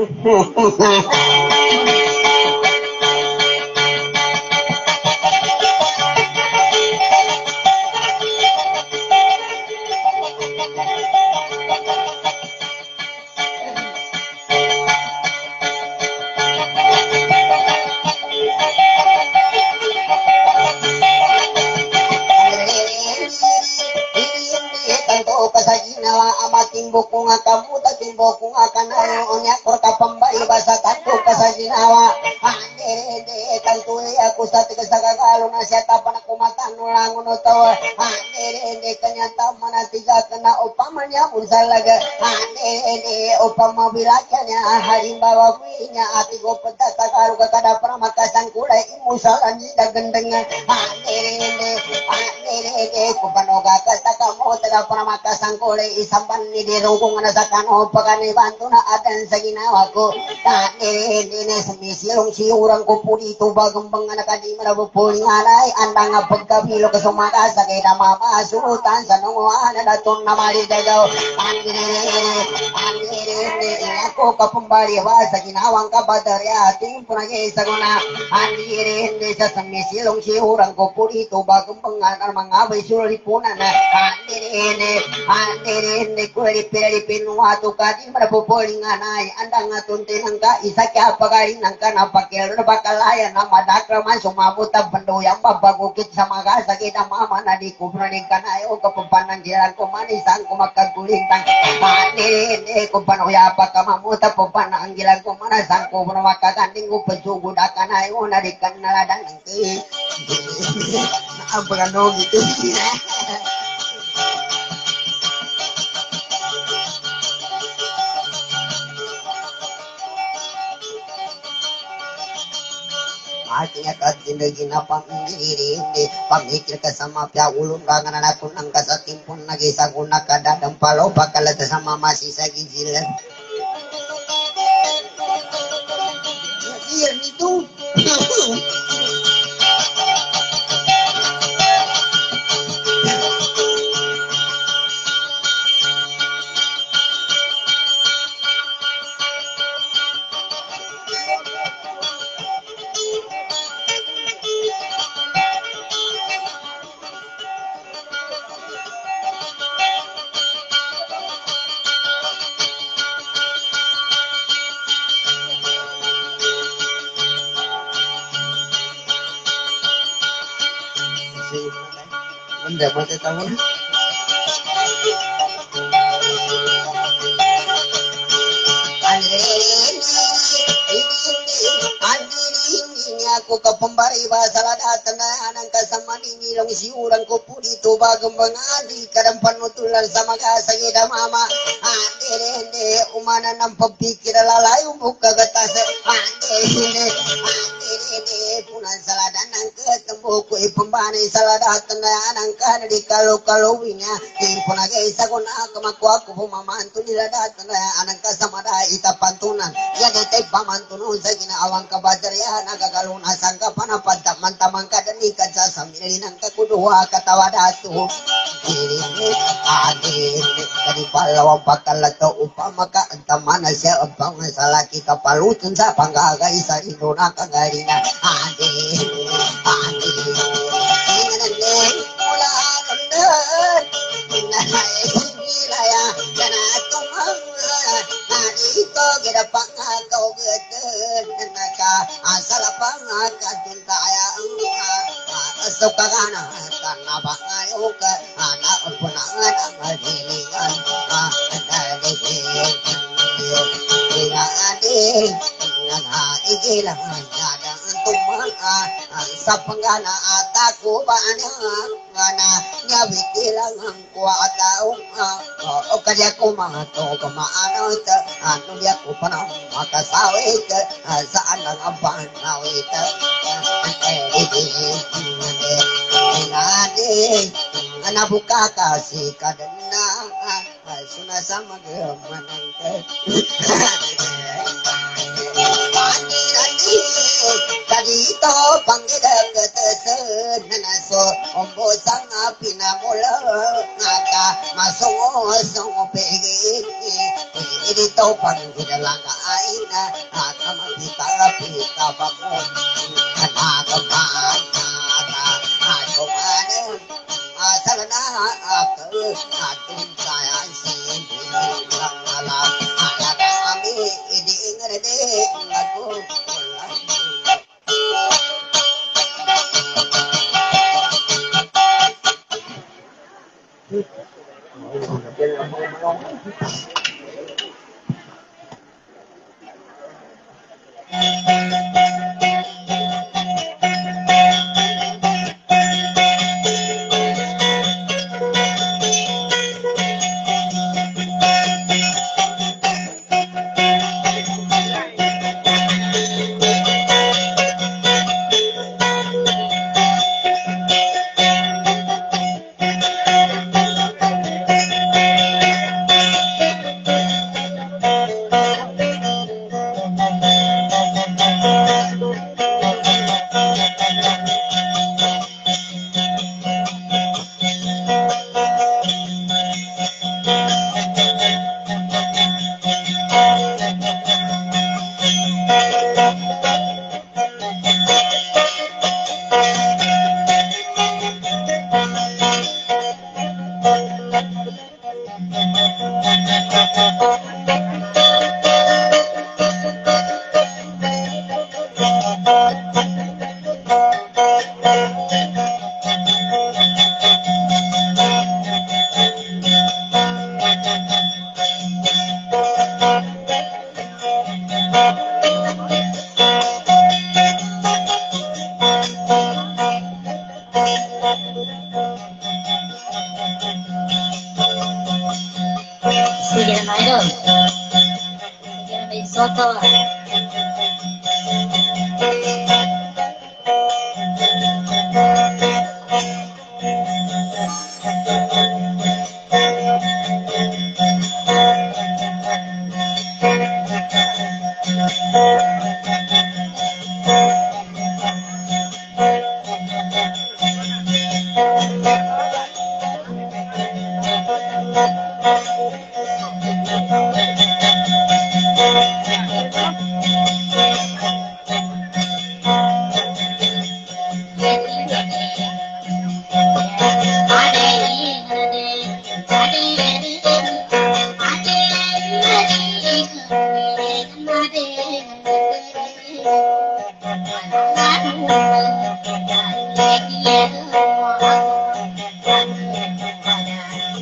Kasaginawa ama timbo ko nga kamuta timbo ko nga kanayo onya ko kapambay basa tanto kasaginawa andere tanto ako sa tiga sa kagalo na siya tapan ako matano lang uno tawa andere kanya tama na tiga kana upama niya musalaga andere upama bilakya niya halimbawa winya ati go pada tagalo ka kada para makasang kulay imusalan ni dagandang andere andere ko panoga ka takamo taga para makasang kulay isamban ni dirugong na sa kano pagani banto na adan sa ginawa ko hindi na sumisilong siurang ko po dito bagambang na nakadi marabupuling alay andang nga pagkabilo ka sumaka sa kaya mamasurutan sa nunguan na datong na malidagaw andirinde andirinde ako kapumbali ba sa ginawang kabadarya ating punagay sa guna andirinde sa sumisilong siurang ko po dito bagambang na mga baysulipunan na andirinde andirinde kulipilipin wato ka di marabupuling alay andang nga tuntin ka isa kaya pagaling ng ka napakil na bakalaya na madakraman sumabot ang banduyang babagukit sa mga sakit ang mama na di kubraning ka na yung kapapanang gilang kumanisang kumakagulintang manini kung panuya pa ka mamuta papanang gilang kumanasang kubra makaganding kupasugod ka na yung narikan na ladang hindi naabagano gitu Akhirnya katinda na pamilirindi pamikir ka sama pya ulun gangan na kunang ka sa timpon nagisa kuna ka dadang palo pakalata sama masih sa gijilan Iya itu dapat tahun. Aku ke pembari bahasa lada tenang kasama nilong siuran ko pudi to bagong mengadi kadang panutulan sama kasaya da mama ande ande umana nam pepikir lalai buka gatas ande ande ande punan salada nang ketemu ku pembani salada tenang kan di kalau kalau winya di punagai saguna kemaku aku pemamantu nilada tenang anang kasama da ita pantunan ya de pamantunun sagina awang kabajar ya naga galun asangka panapanta mantamang kadani kaca samilinang kakudua katawa datu ini adil dari palaw pakalato upama ka antamana siya upang salaki kapalutun sa panggagay sa inuna kagarina adil adil inganang mula kandan inahilaya kanatumang narito kita pangakaw gatan naka asal pangakatuntaya suka kana karena pangayo ka anak punangan ang magilingan ada di adik nga igilang ada tuman sa panggana ataku banyak ngana nyabikilang ang kuatao o kaya ko mga to kumaano ito ano dia ko pa na makasawit saan lang ang panawit inade nabuka kasi kadana sunasama manante kadito panggida katasan nanaso ombo sanga pinamula ngaka masongo songo pegi dito panggida langka aina aka mapita pita bako kanaka kanaka ako mana asalna aku atun saya sini langala ada kami ini ngade aku Sige na idol. Sige na may soto. Thank you.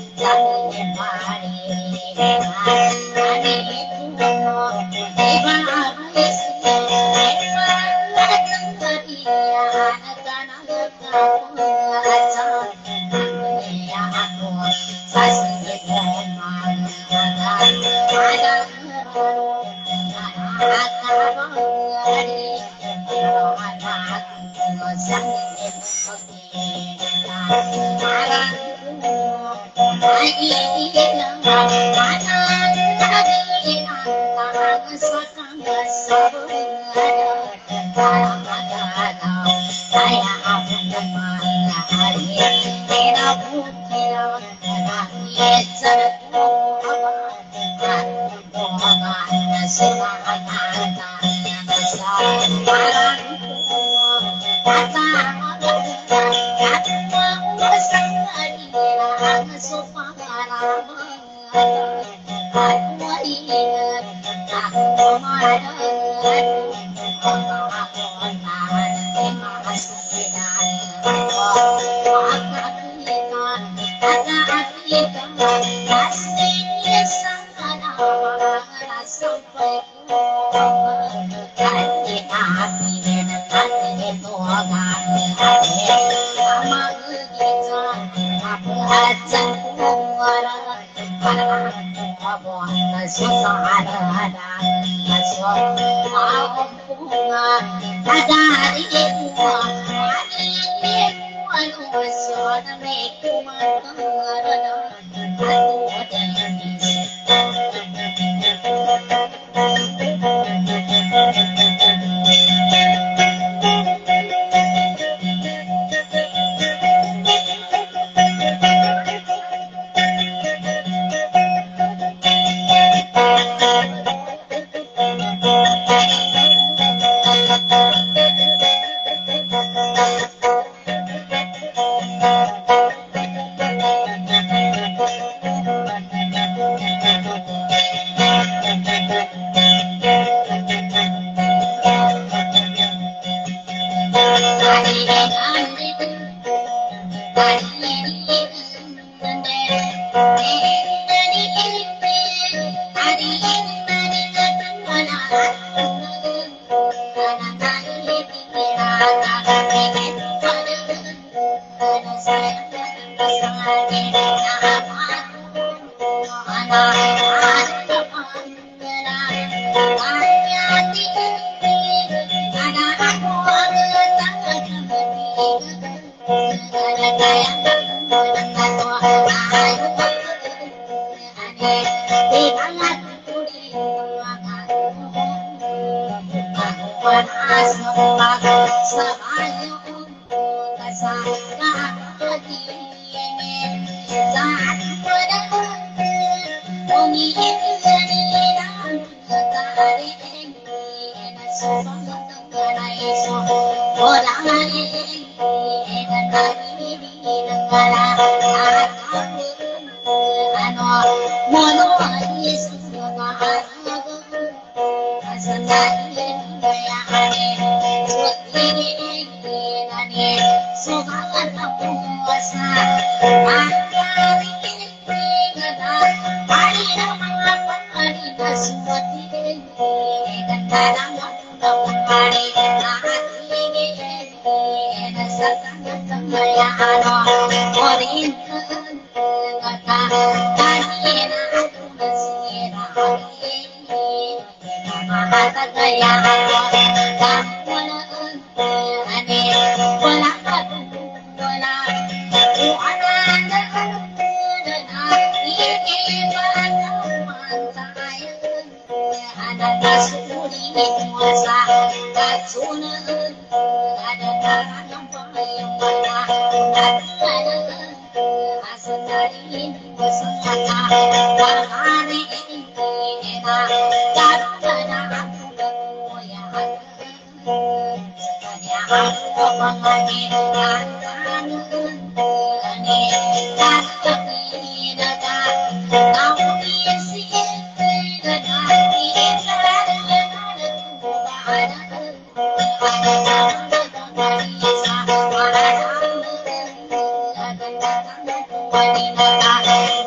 Thank you.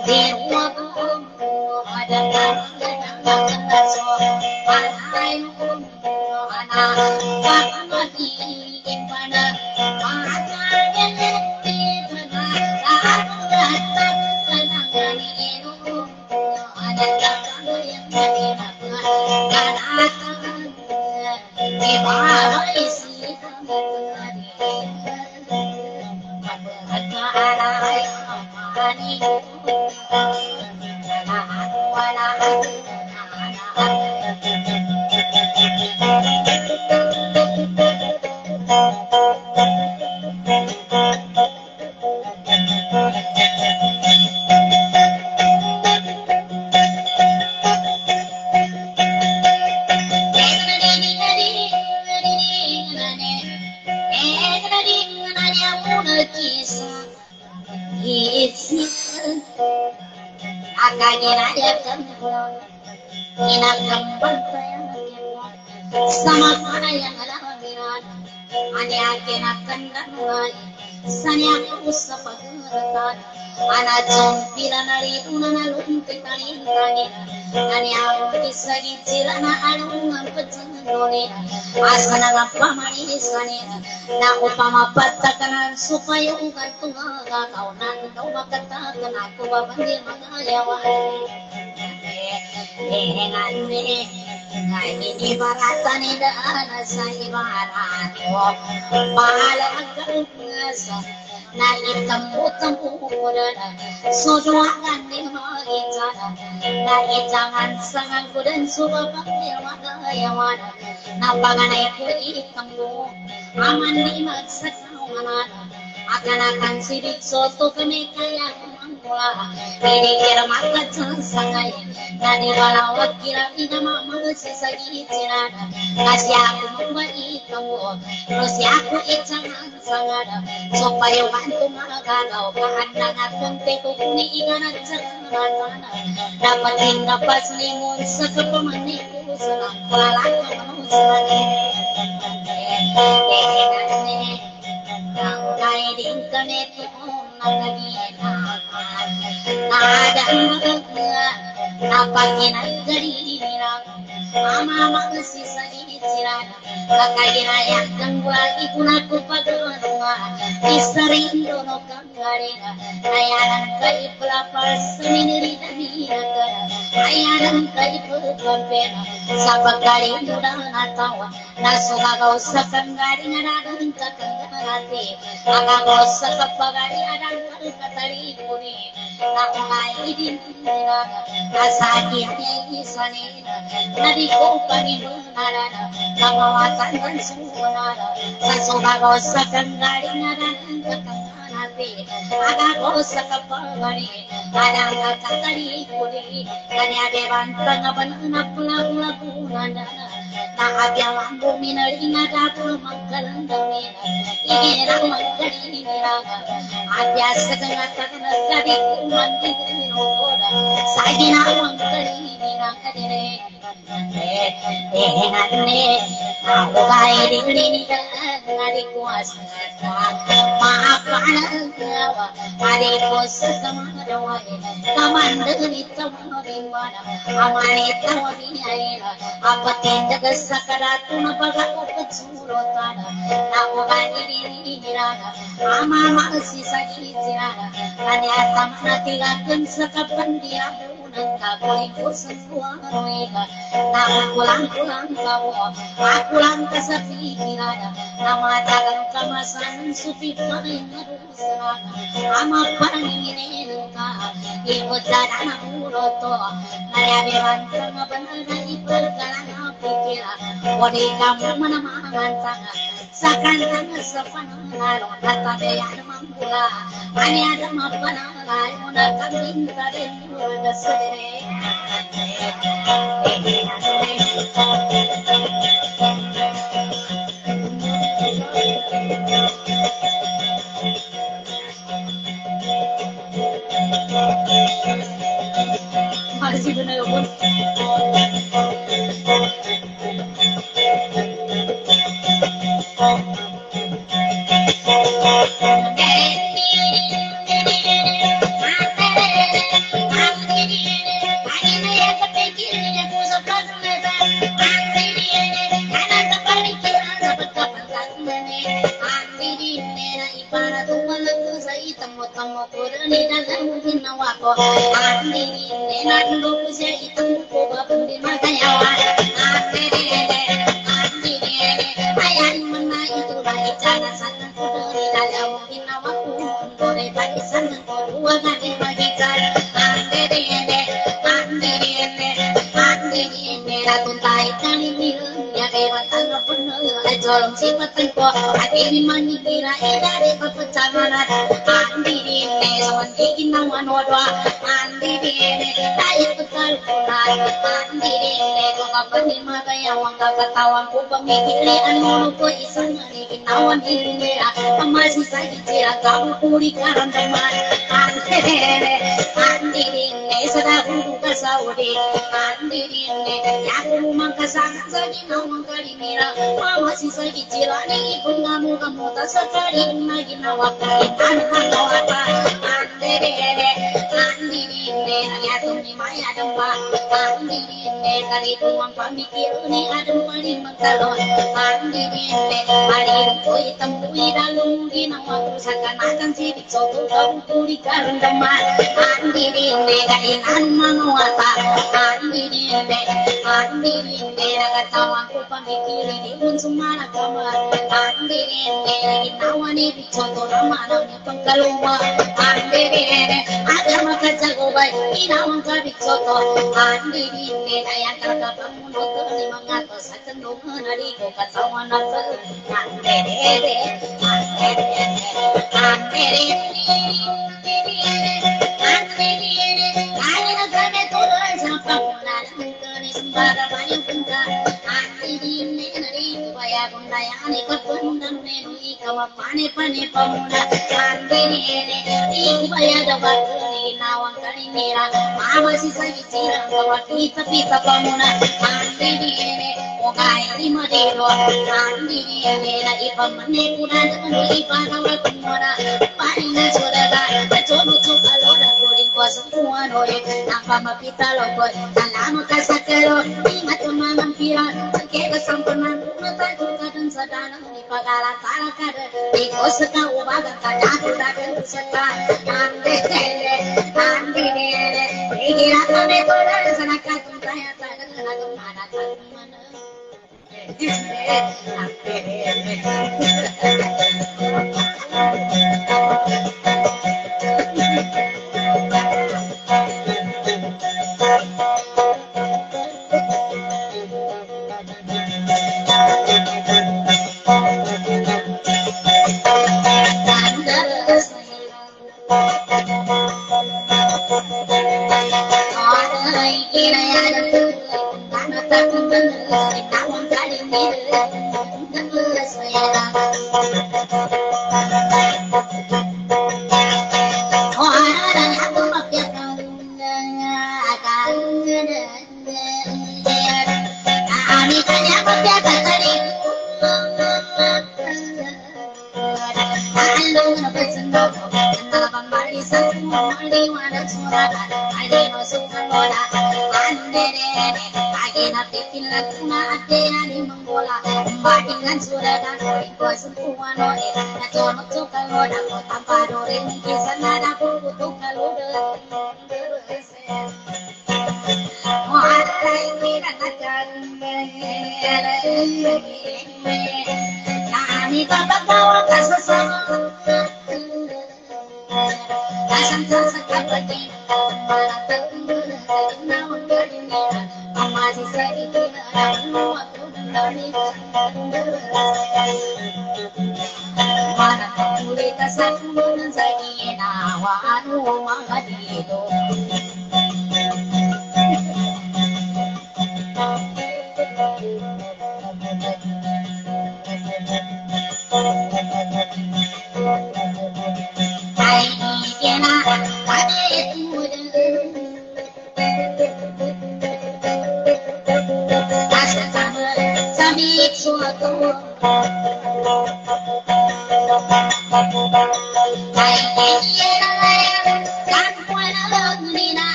Upama patakanan supaya ugat tungaga kau nandau makatakan aku babandir magayawa ehengane ngai di baratan dana sa ibarato mahalagang sa na itambo-tambo na sodoangan ni magitana na itangan sangang kudan subabang ni magayawan na panganay ko itambo aman ni magsakawanan akan-akan sidik soto kami kaya kumangkula ini kira makat sangay na di walawat kira ina mamagasi sa gitinan kasi ako mabait mo terus ako itangan sangada so payuhan tumagagaw kahandang at konti ko kuniingan at sanganan dapat dapat selingon sa kapamanik ko sa nagpalakang sa Kau kaya din kami kung nagagina ada magagaya napaginagalilang ama magsisa itirana kakaginayang kang wagi kunaku pagawanga isa rin dono kang garina ayanan kay pelapar seminiri danira ayanan kay pagkampena sa paggaling doon natawa nasugagaw sa kanggaring anagang kakangarati akagaw sa kapagari anang katarikuni nakumay din niraga asaki ay isa nila nadiko panimunarana namawatan ng sumunara sa sugagaw sa kanggaring anagang kakangarati akagaw sa kapagari anang katarikuni kanya debantang abanang pulang-lagunan Nakabiyawang buminaringa dako magkalandamin Iginang magkaliniraga Abyasa kang atakanagali kumandirinogora Sa ginawang kaliniraga dire Ehenane Ako kay dininiga Nalikuas Maapanagawa Mariko sa kamadaway Kamandaganita marimana Amanita wabiyayla Apatinda sa karatu na pagkakupad surotana na ukani dinirana ama maasi sa gitirana kanyata manatilakan sa kapandiyan ng kakoy ko sa kuwaroega na kulang-kulang ka mo ako lang ka sa pikirana na matagang kamasan supit pa rin narusana ama panginginin ka ikot na ng ulo to nayabiran ka nga banal na ipagkalang pikira wadi kamu menemangan tangan sakan tangan sepanang katabeyan mambula hanya ada mapanangan munakan minta dan muda sedere masih benar pun Para tu walang sa itamo tamo ko ni dalang ginawa ko andi nenan do kusia itu ko babun di makaya andi andi ayan mana itu lagi cara sana ko di dalam inawaku ko dai pagi sana ko dua kali pagi cara andi andi andi andi ratun tai kali milu ya kewatan bener jolong sifatan ko ati mani kira idare papacana andi ne sawan ikin nawan wadwa andi ne tayo betul andi ne ko kapani magaya wang katawan ko pamigili ano ko isang ikin nawan ini masih saja tira kamu puri karan teman andi ne andi ne sedang buka saudi andi ne ya ko mangkasang saja nawan kali mira masih saja tira ni bungamu kamu tak sekali lagi nawan kali tanah apa andi ne andi ne ya tumi maya dempa andi ne kali tuang pamikir ni ada mani mengkalo andi ne mari koi temui dalam di nama kerusakan akan sidik soto kamu tuli karun demar andi ne kainan manguata andi ne andi ne naga tawaku pamikir di pun semana kamar andi ne inawani di soto nama namanya pengkaluma andi ne ada maka jago baik inawang kabik soto andi ne ayang kakak mulut ni mengatas akan dungan hari ko katawan nasa andi ne andi ne andi ne ay nagkame tuloy sa pangunan ni sembara bayang punta andi ne nari baya bundayan ikut pundan ne ikaw pane pane pamuna andi ne ibaya dapat ni nawang kalimira mama si sa gitira kawa pita pita pamuna andi ne okai di madero andi ne na ipamane kunan ni ipanawa kumora paina suraga chono chokalora kori kuasa noye apa mapita lopot alam kasakero ingat mamam pira ke kesampenan mata juga dan sadana ni pagala kala kada di kosaka ubaga kada kada seta ande ande ne gira kame tola sanaka tuntaya tada kada mana mana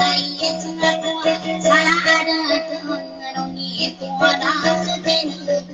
Saya ada teman nganongi itu ada setengah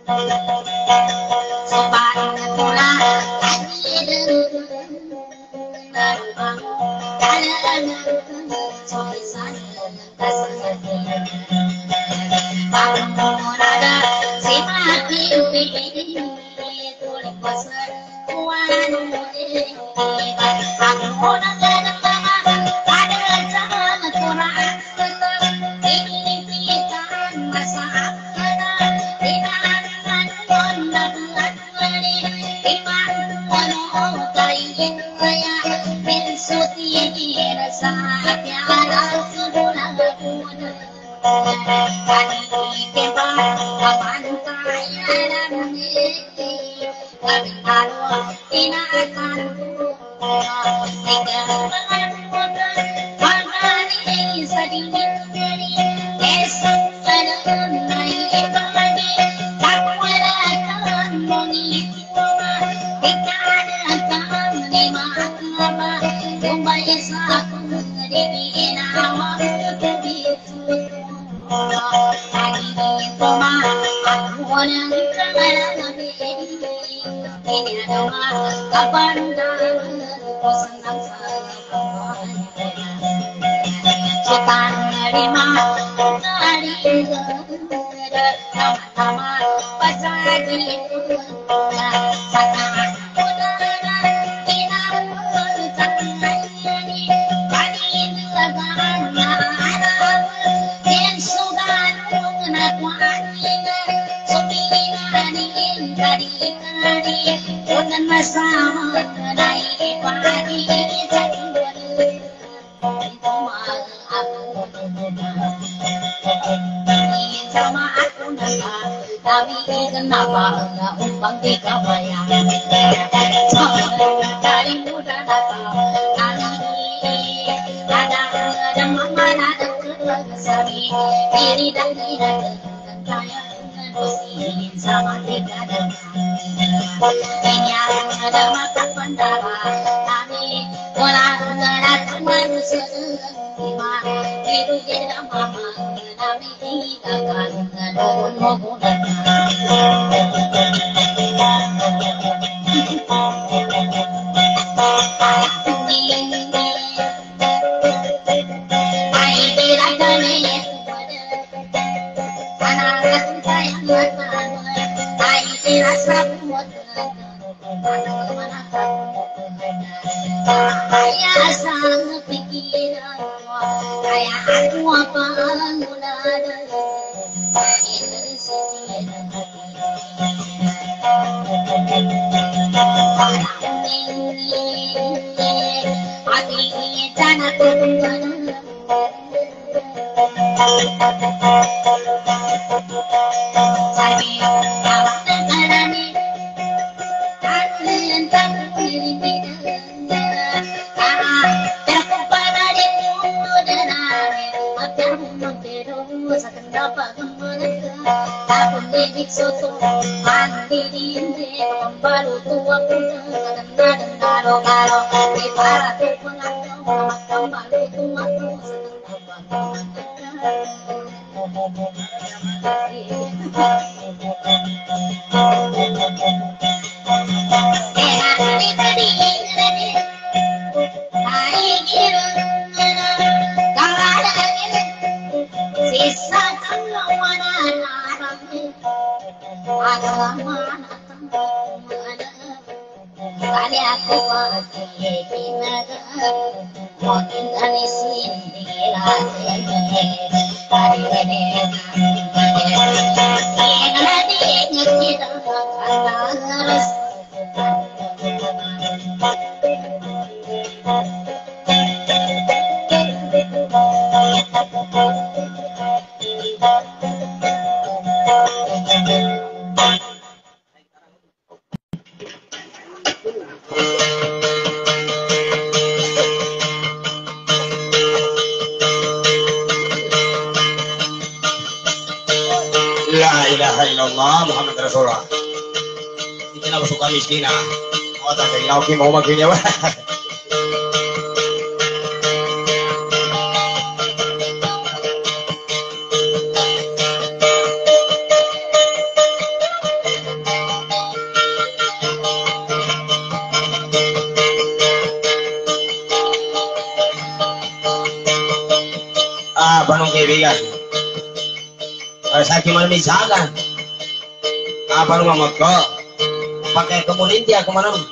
mau makin ya. Apa nung kaibigan? Uh, sa akin man misagan. Apa nung mamag ko? Pakai komuniti ako man nung.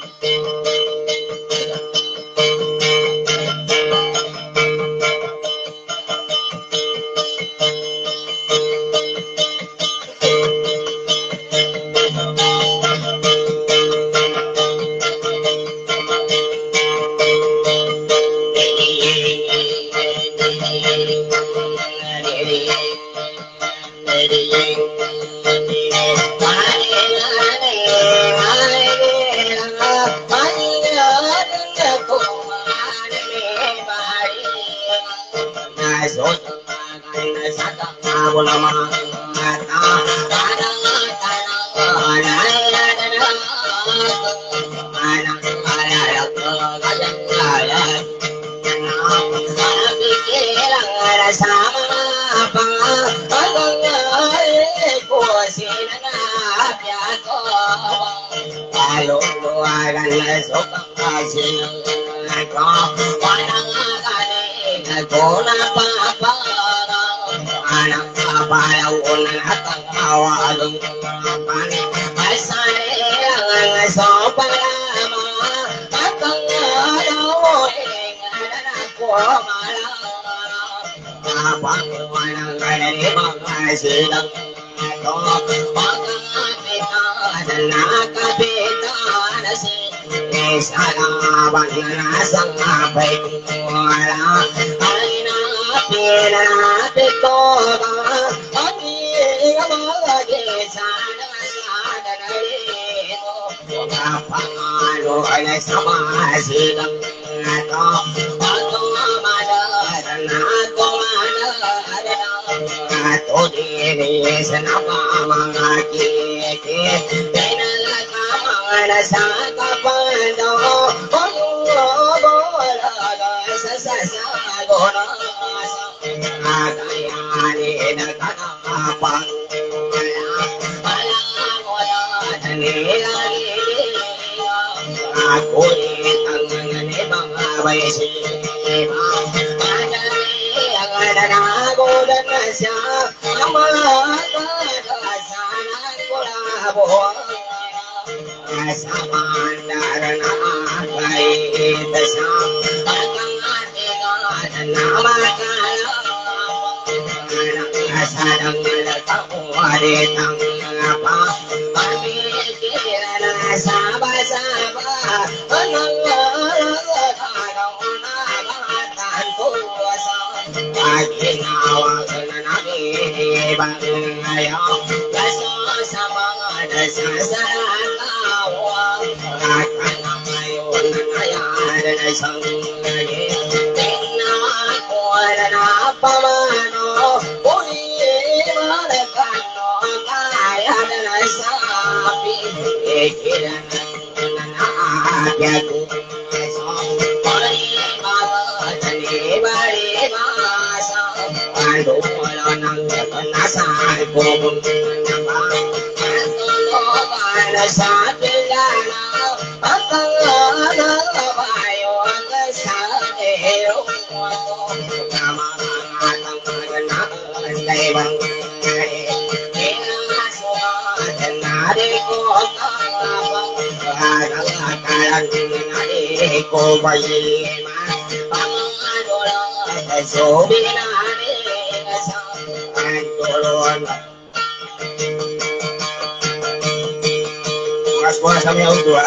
Las bolas sama yang dua.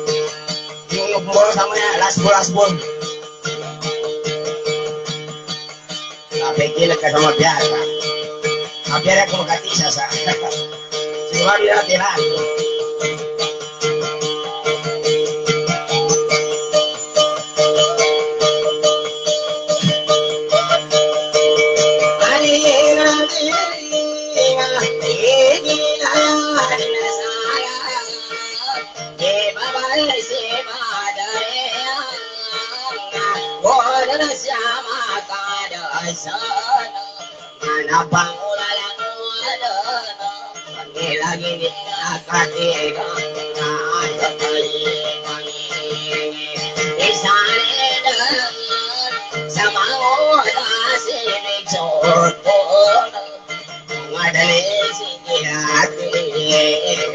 Yung bola sama las bolas bon. Tapi gila ka sama biasa. Biar aku makatisa sa. Siguro dia tiran.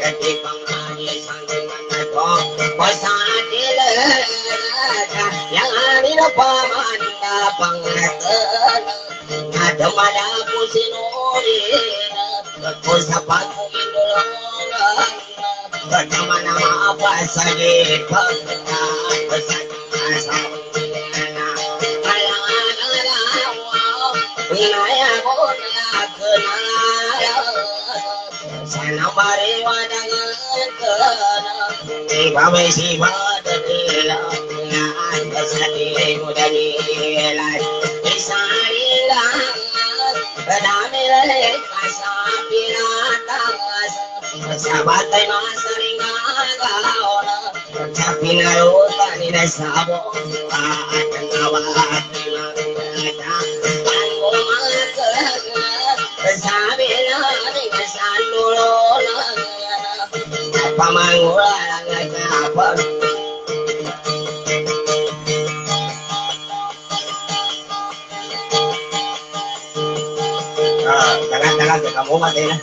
di pangani sanjungan ko pasadile yang ada pamanda pangatan ada malaku sinuri ko sapatu indulongan nama-nama apa saja pangkat pesat Naya bola kenal, sana mari wadangan kenal. Tiba besi badela, naya sedih mudani lai. Isarilah, ramai kasapiratang, sahabat masering agak. Tapi narutan ini sabong, akan awak pamangulang apa ah jangan-jangan ke kamu mati lah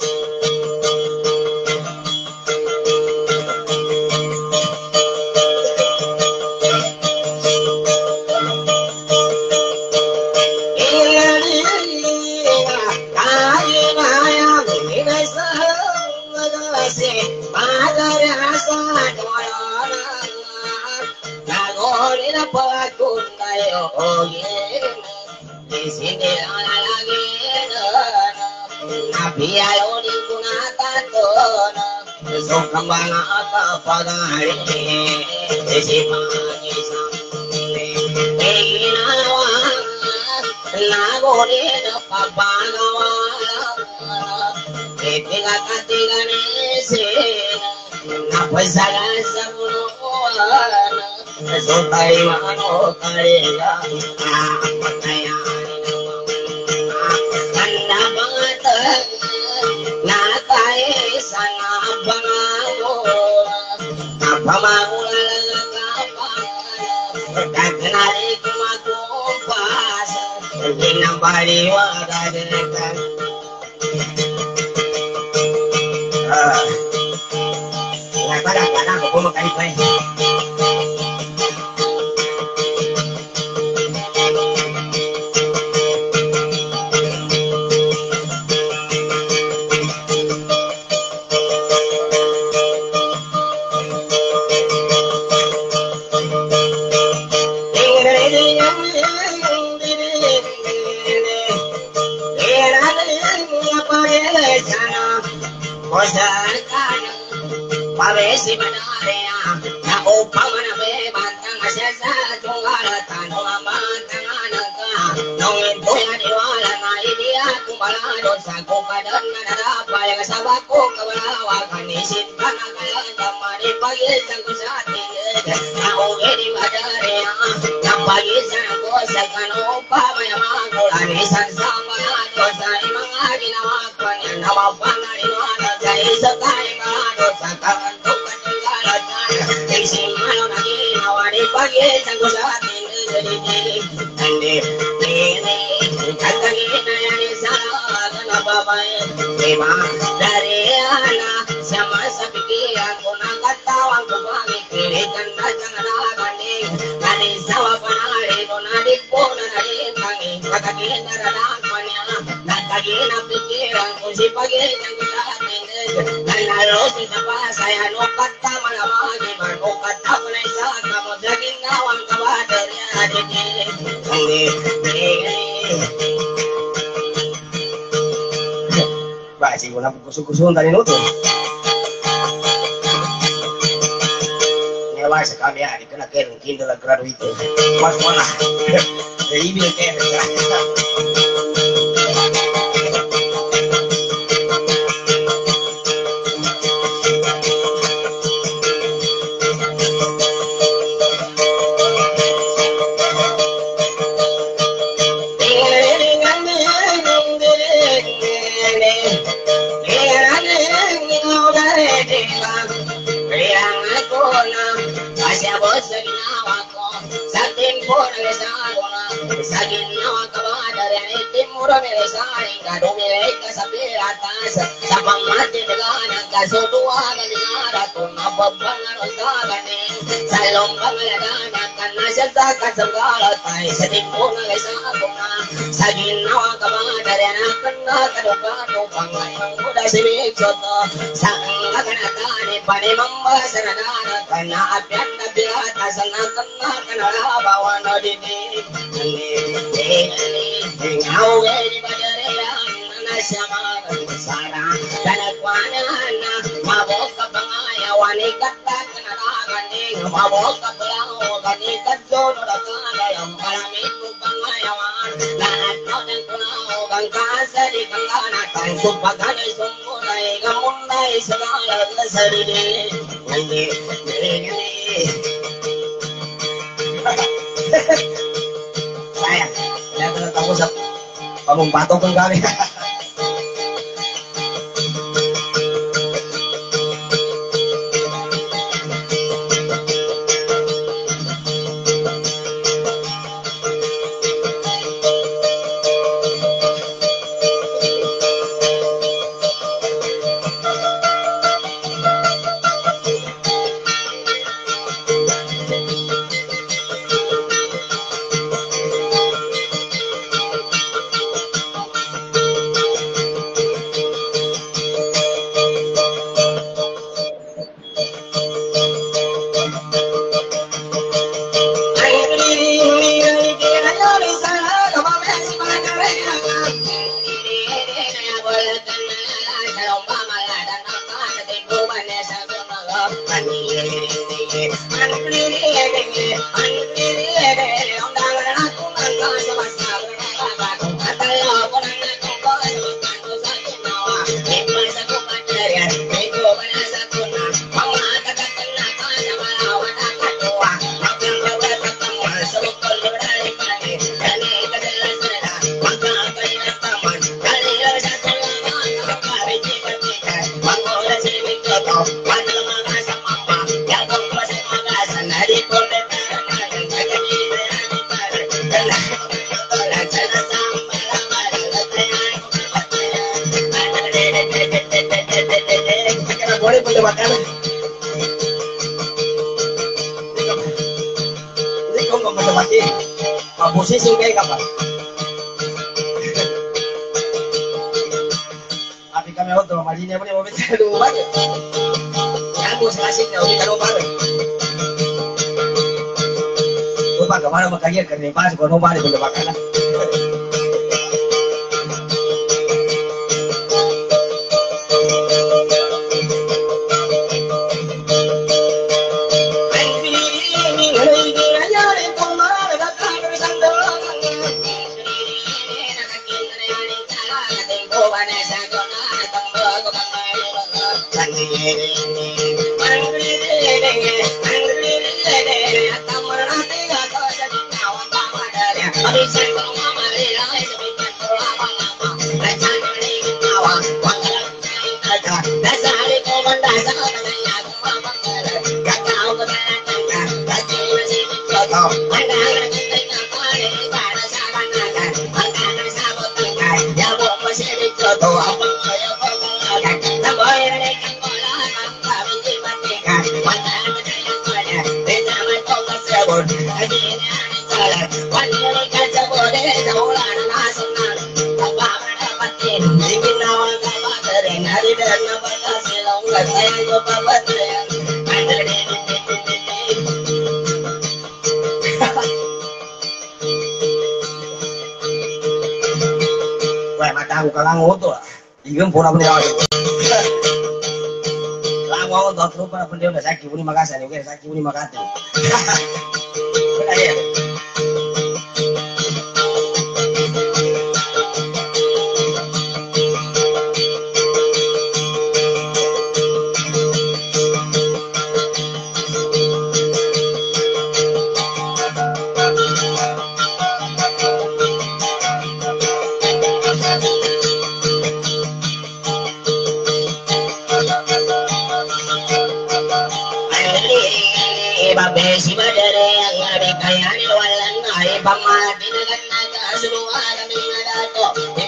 oh yeah, di sini lagi nabi ayo di kunata tuh, so kembang apa pagari, di sini sampai inginawa, nagori papa nawala, ketiga ketiga nisi, napa salah sebelum Sotai mano karega apa kaya kanda banget nakai sana bangawo apa mau apa kenali kumakumpas dinambari wadadekan ah nggak pada pada aku mau kali kali Pavesi manarea, na upa manabe bantang asesa tungala tano amantang anaka, nongin tuya diwala na idia kumbala dosa ko kadan na narapa yang sabako kabalawa kanisin panagalan damani pagisan ko sa atin, na uge di madarea, na pagisan ko sa kanupa mayamagul anisan sa mga dosa imanga ginawa ko niya na mapangarinwana sa isa tayo mga dosa kaman pagi sang satin jadi ande ini kata kita yang salah kenapa baik lima dari anak sama sepikiran kuna katawan kubagi kiri kanda jangan ala banding dari sawah panari kuna dipuna dari tangi kata kita radang panya kata kita pikiran kunci pagi sang satin dan lalu siapa saya no kata malam gimana no kata melesa kamu jadi ngawang kawadarnya adiknya Pak, sih, guna kusuk-kusukan tadi nutup. Nyewa sekali ya, dikena keren, kindle gratuito. Mas mana? Jadi biar keren. Saginawa kabadar yang itim mura milisari kadumilay ka sa piratas sa pamati nagana kasudua galinara tunababang aragaganin sa lombang nagana kanasya kasagalatay sa timpo ng isa na sa ginawa ka mga karanakan na kadukano pangayang muda si Biksoto sa kaganatani panimamba sa nanana kanaapyan na pirata sa nakana kanarabawa na dinig ngaw di badarayang nanasya mga sara kanagwanan na mabok ka pangayawan ikatat kanaraganing mabok ka palang kanikat dono na kanayang malamit mo pangayawan lahat mo ng kunaw kang kasari kang kanatang sumpaganay sumunay kamunay sa kalag na sarili hindi hindi sayang kaya ka natapos sa pamumbato kong galing Posisi kayak kapan? Tapi kami waktu majinya punya mobil saya dulu aja. Aku selasihnya udah taruh baru. Lupa kemana makanya kerja pas kono balik udah makanan. Kalango to, igam pura pun dia. Kalango to terus pura pun dia udah sakit pun makasih, oke sakit pun makasih. Besi badare yang lebih kaya ni walan ay pamati dengan naga seluar kami nadato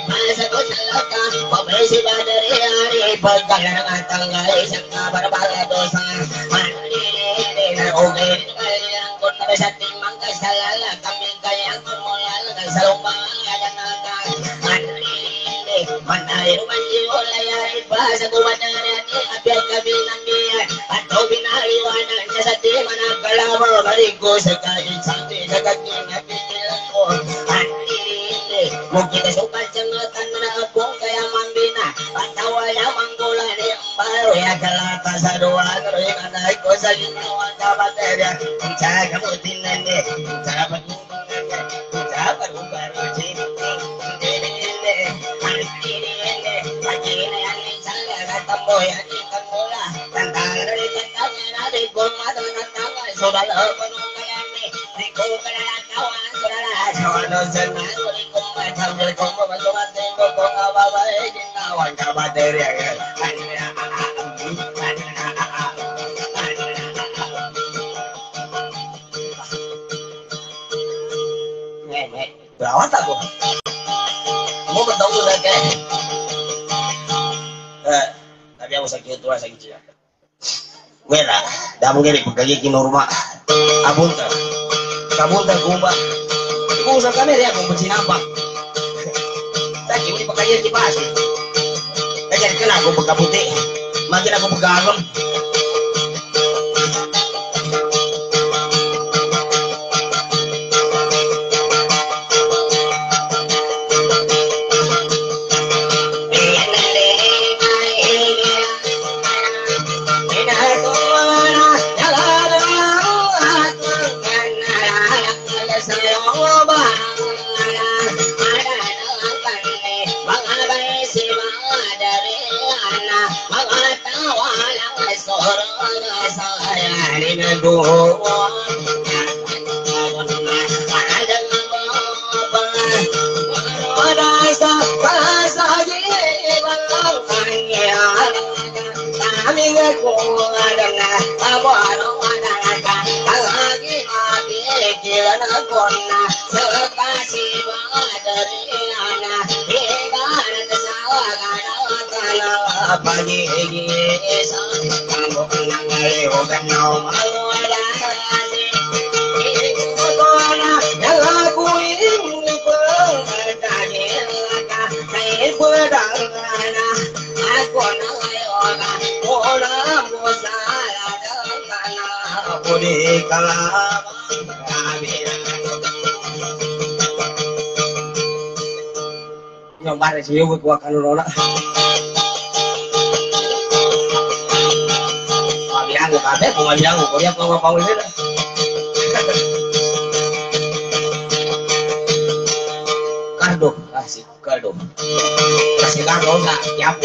salaka pabesi badari hari pagkalan tanggal isang barbala dosa manili na oge kayang kun sa timang kasalala kami kayang mulal kasaluma ayanaka manili manay manjulay pa sa kuwadaran abya kabilang biya atau binaliwanan sa timana kalawar baligo sa kadin sabi sa kadin napikilan ko manili mungkin suka jengatan na akong kaya mambina atawaya manggulan yung baro ya kalata sa dua ngering anay ko sa ginawa ka baterya sa kamutin na ni sa pagkukungan niya sa pagkubaro chiniting hindi hindi hindi hindi pagkina yan sa kagatambo yan ikan mula tantangan rin tantangan natin kung matangan tangan sudah ako nung kaya ni di ko kalatawa sudah ano sa nanguli kong matamil kong mabasumatin ko kung ababay ginawan ka baterya berawat aku mau bertemu lagi eh tapi aku sakit tua sakit cia wala dah mungkin pagkagi kinorma abunta kabunta kumba kung sa kamera kung sinabang lagi mo pagkagi kipasi kaya kena aku pagkaputi makin aku pagkagalon pagi ini kamu kenang kali obat nom alwadasi itu kona yang aku ini perdani laka saya perdana aku nayoga ola musala kana aku di kalam kami nyobar sih buat gua kan lona aku kabeh kung bilang ko ya ko pa ulit kardo kasih kardo kasih kardo na yapo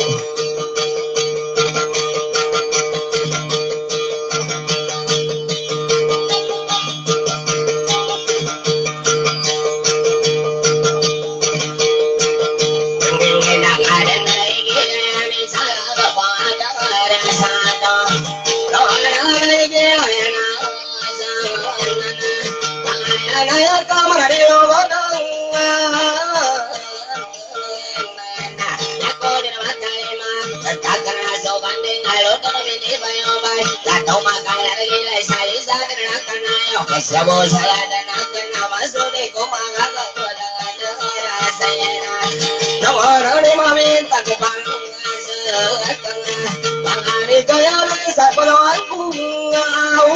Sabo saya dan aku nama sudah ku mangga dengan saya. Nomor lima minta ku panggil pangani kaya bisa peluangku ngau.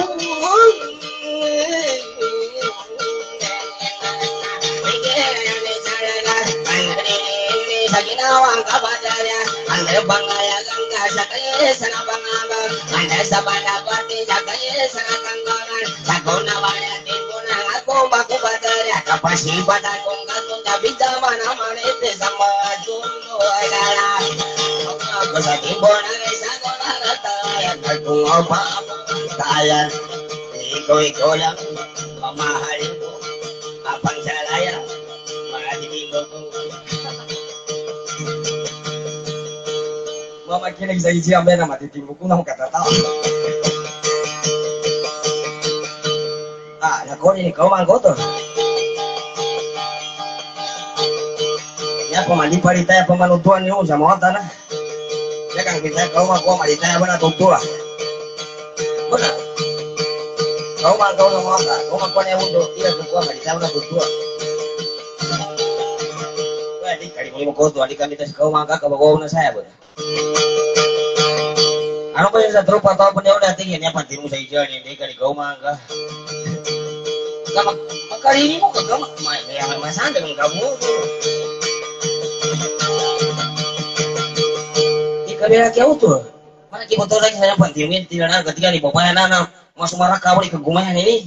Saginawang kabadarya, anda bangaya gangga sakaya sana bangabang, anda sabana pati sakaya sana kanggangan, sakona wala timbuna aku baku badarya, kapasi pada kong katun tapi zaman amanete sama juno agala, aku sakimbona sakona rata ya aku apa kaya, iko iko yang mamahalinku, apang salaya, madidigo mama kini bisa isi ambil nama titimbu ku nama kata tahu. Ah, ya kau ini kau mang kotor. Ya Ya pemandipa di taya pemanutuan yung sa mga tanah. Ya kang kita kau mah kau mah di taya benar tua. Benar. Kau mah kau nggak mau apa? Kau mah kau yang untuk tidak kau mah di taya benar tua. Wah di kali mau kau tuh, di kami tes kau mah kau bawa na saya benar. Ano pa yung sa tropa tao pa niya udah tingin niya pantin mo sa ijan hindi kali kau mah kah. Kamu kali ini mau ke kamu, yang masalah dengan kamu. Kabila kaya utuh, mana kita motor lagi saya pantimin tidak ada ketika di bawah nana masuk marah kau di kegumahan ini.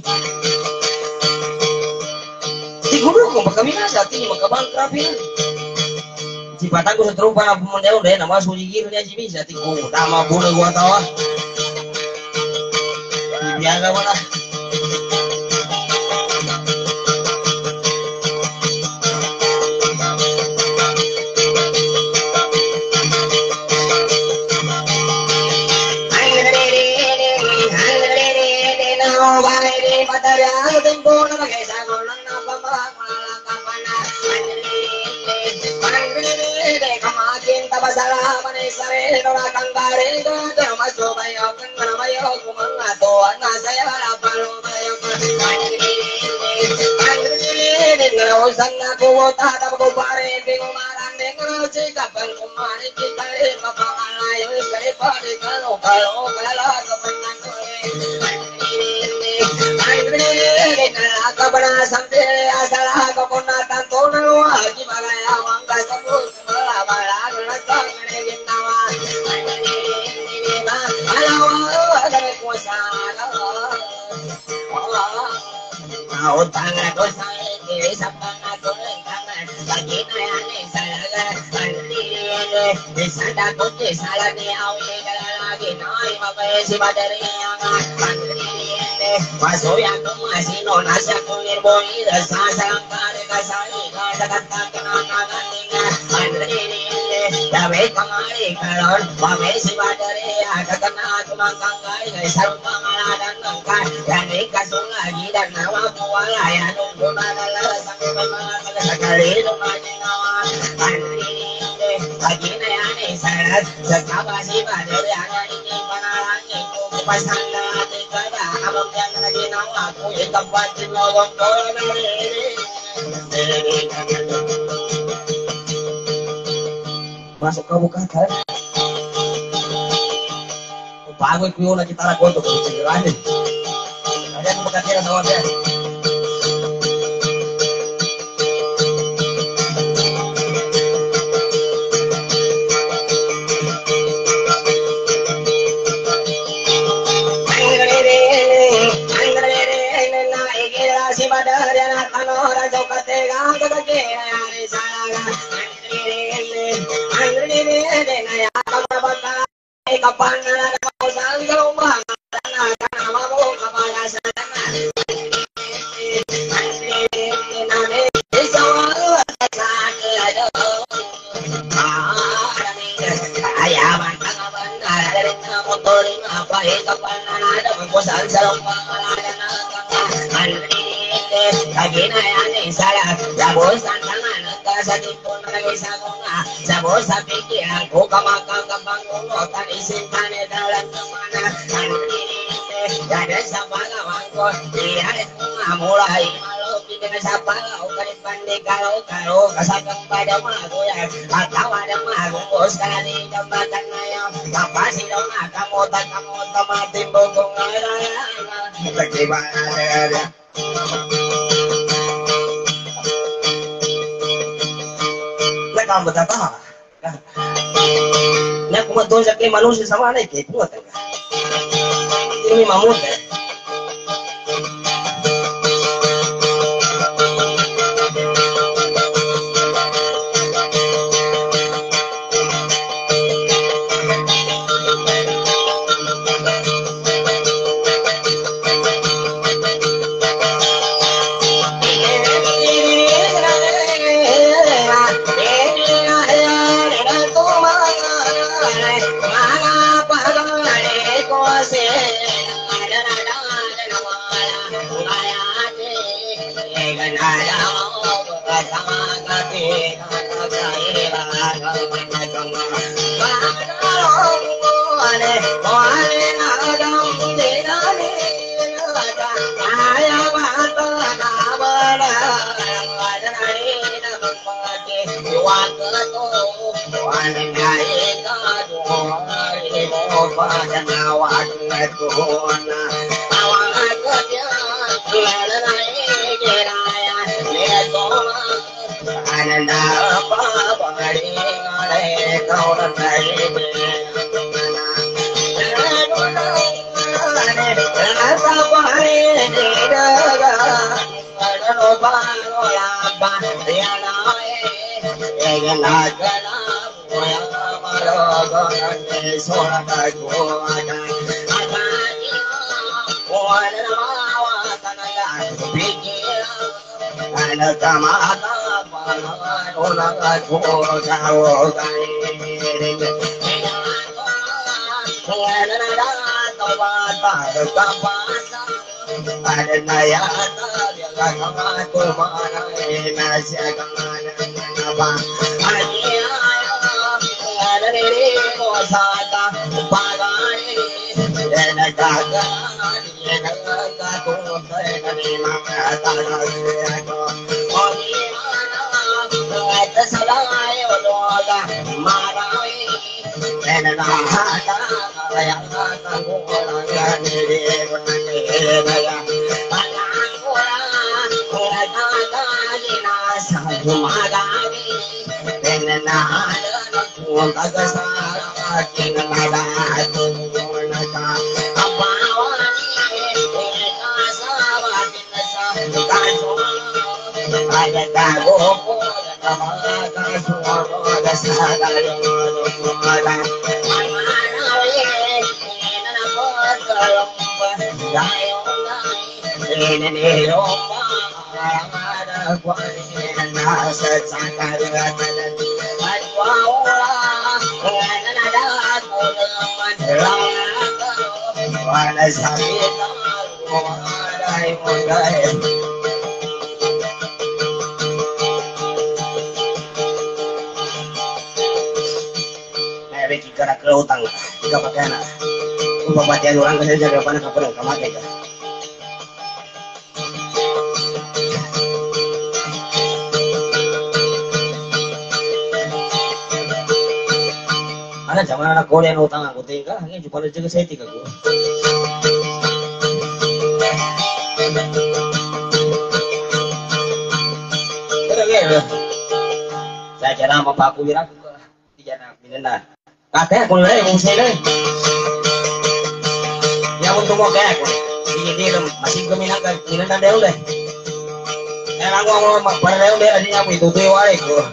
Di gunung kau kami nasa ini maka bangkrap ini. Cipataku seterupa pemenjauh deh nama suji dia sih bisa tiku nama boleh gua tahu. Biasa mana. Masuk yang masih nona siap kulirboi dasar sangkar kasari kata-kata kenangan tinggal andre ini dawe kamari kalon babe si badari ada kena cuma kanggai guys sarung pangaladan nangkai dan dikasung lagi dan nama kuala ya nunggu nalala sampai malam sekali rumahnya ngawan andre ini lagi nayane sarat sekaba si badari ada ini panalangnya pasan hati kada abang yang lagi nama aku di tempat di lorong kolam masuk ke buka kan bagus kuyo lagi tarak untuk cegerahin ada yang buka kira sama dia mulai malu bikin siapa lau kadit bandi kalau kalau kasakang pada mago ya atau ada mago bos karena di jambatan ayam apa sih dong kamu tak kamu tak mati bogong lagi ada mereka betapa na kumaton sa kay manusia sama na kay puwat ini mamut Ada zaman anak Korea yang utang aku tinggal, hanya cuma jaga saya tiga gua. Terus saya cara sama Pak Kuwira juga di jana minena. Katanya aku mulai mau saya ya untuk mau kayak aku. Ini dia masih keminat kan minena deh udah. Eh aku ngomong pada deh udah adanya aku itu tuh wae gua.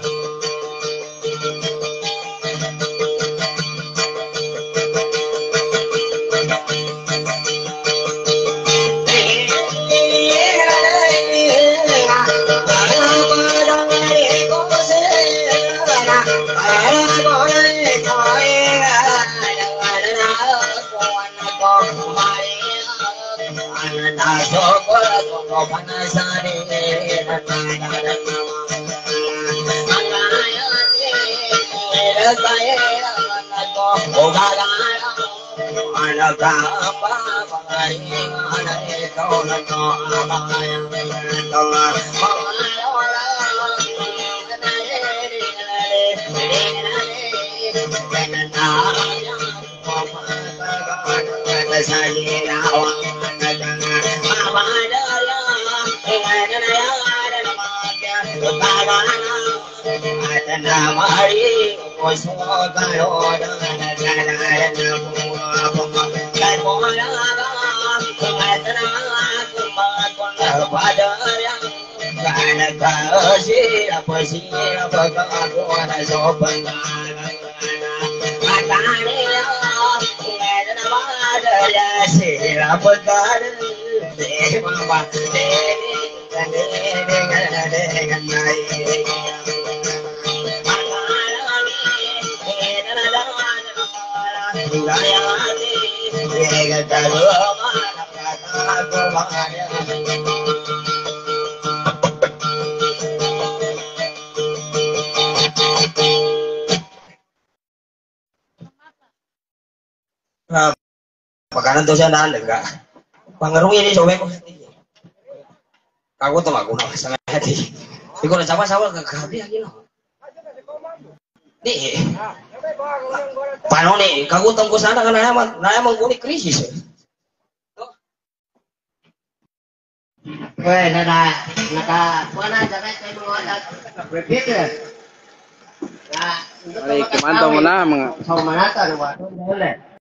Makanan tuh saya enggak. Pangarungi ini coba ko. Kago to maguna sa hati. Iko na sama sama kagabi lagi no. Di. Paano ni kagutang ko sana kana naman naman ko ni krisis. Weh, nada, naka, kuana jangan saya mengoda repeat ya. Nah, untuk Ay, kumanta mo na mga sama mana tuh, waduh, boleh.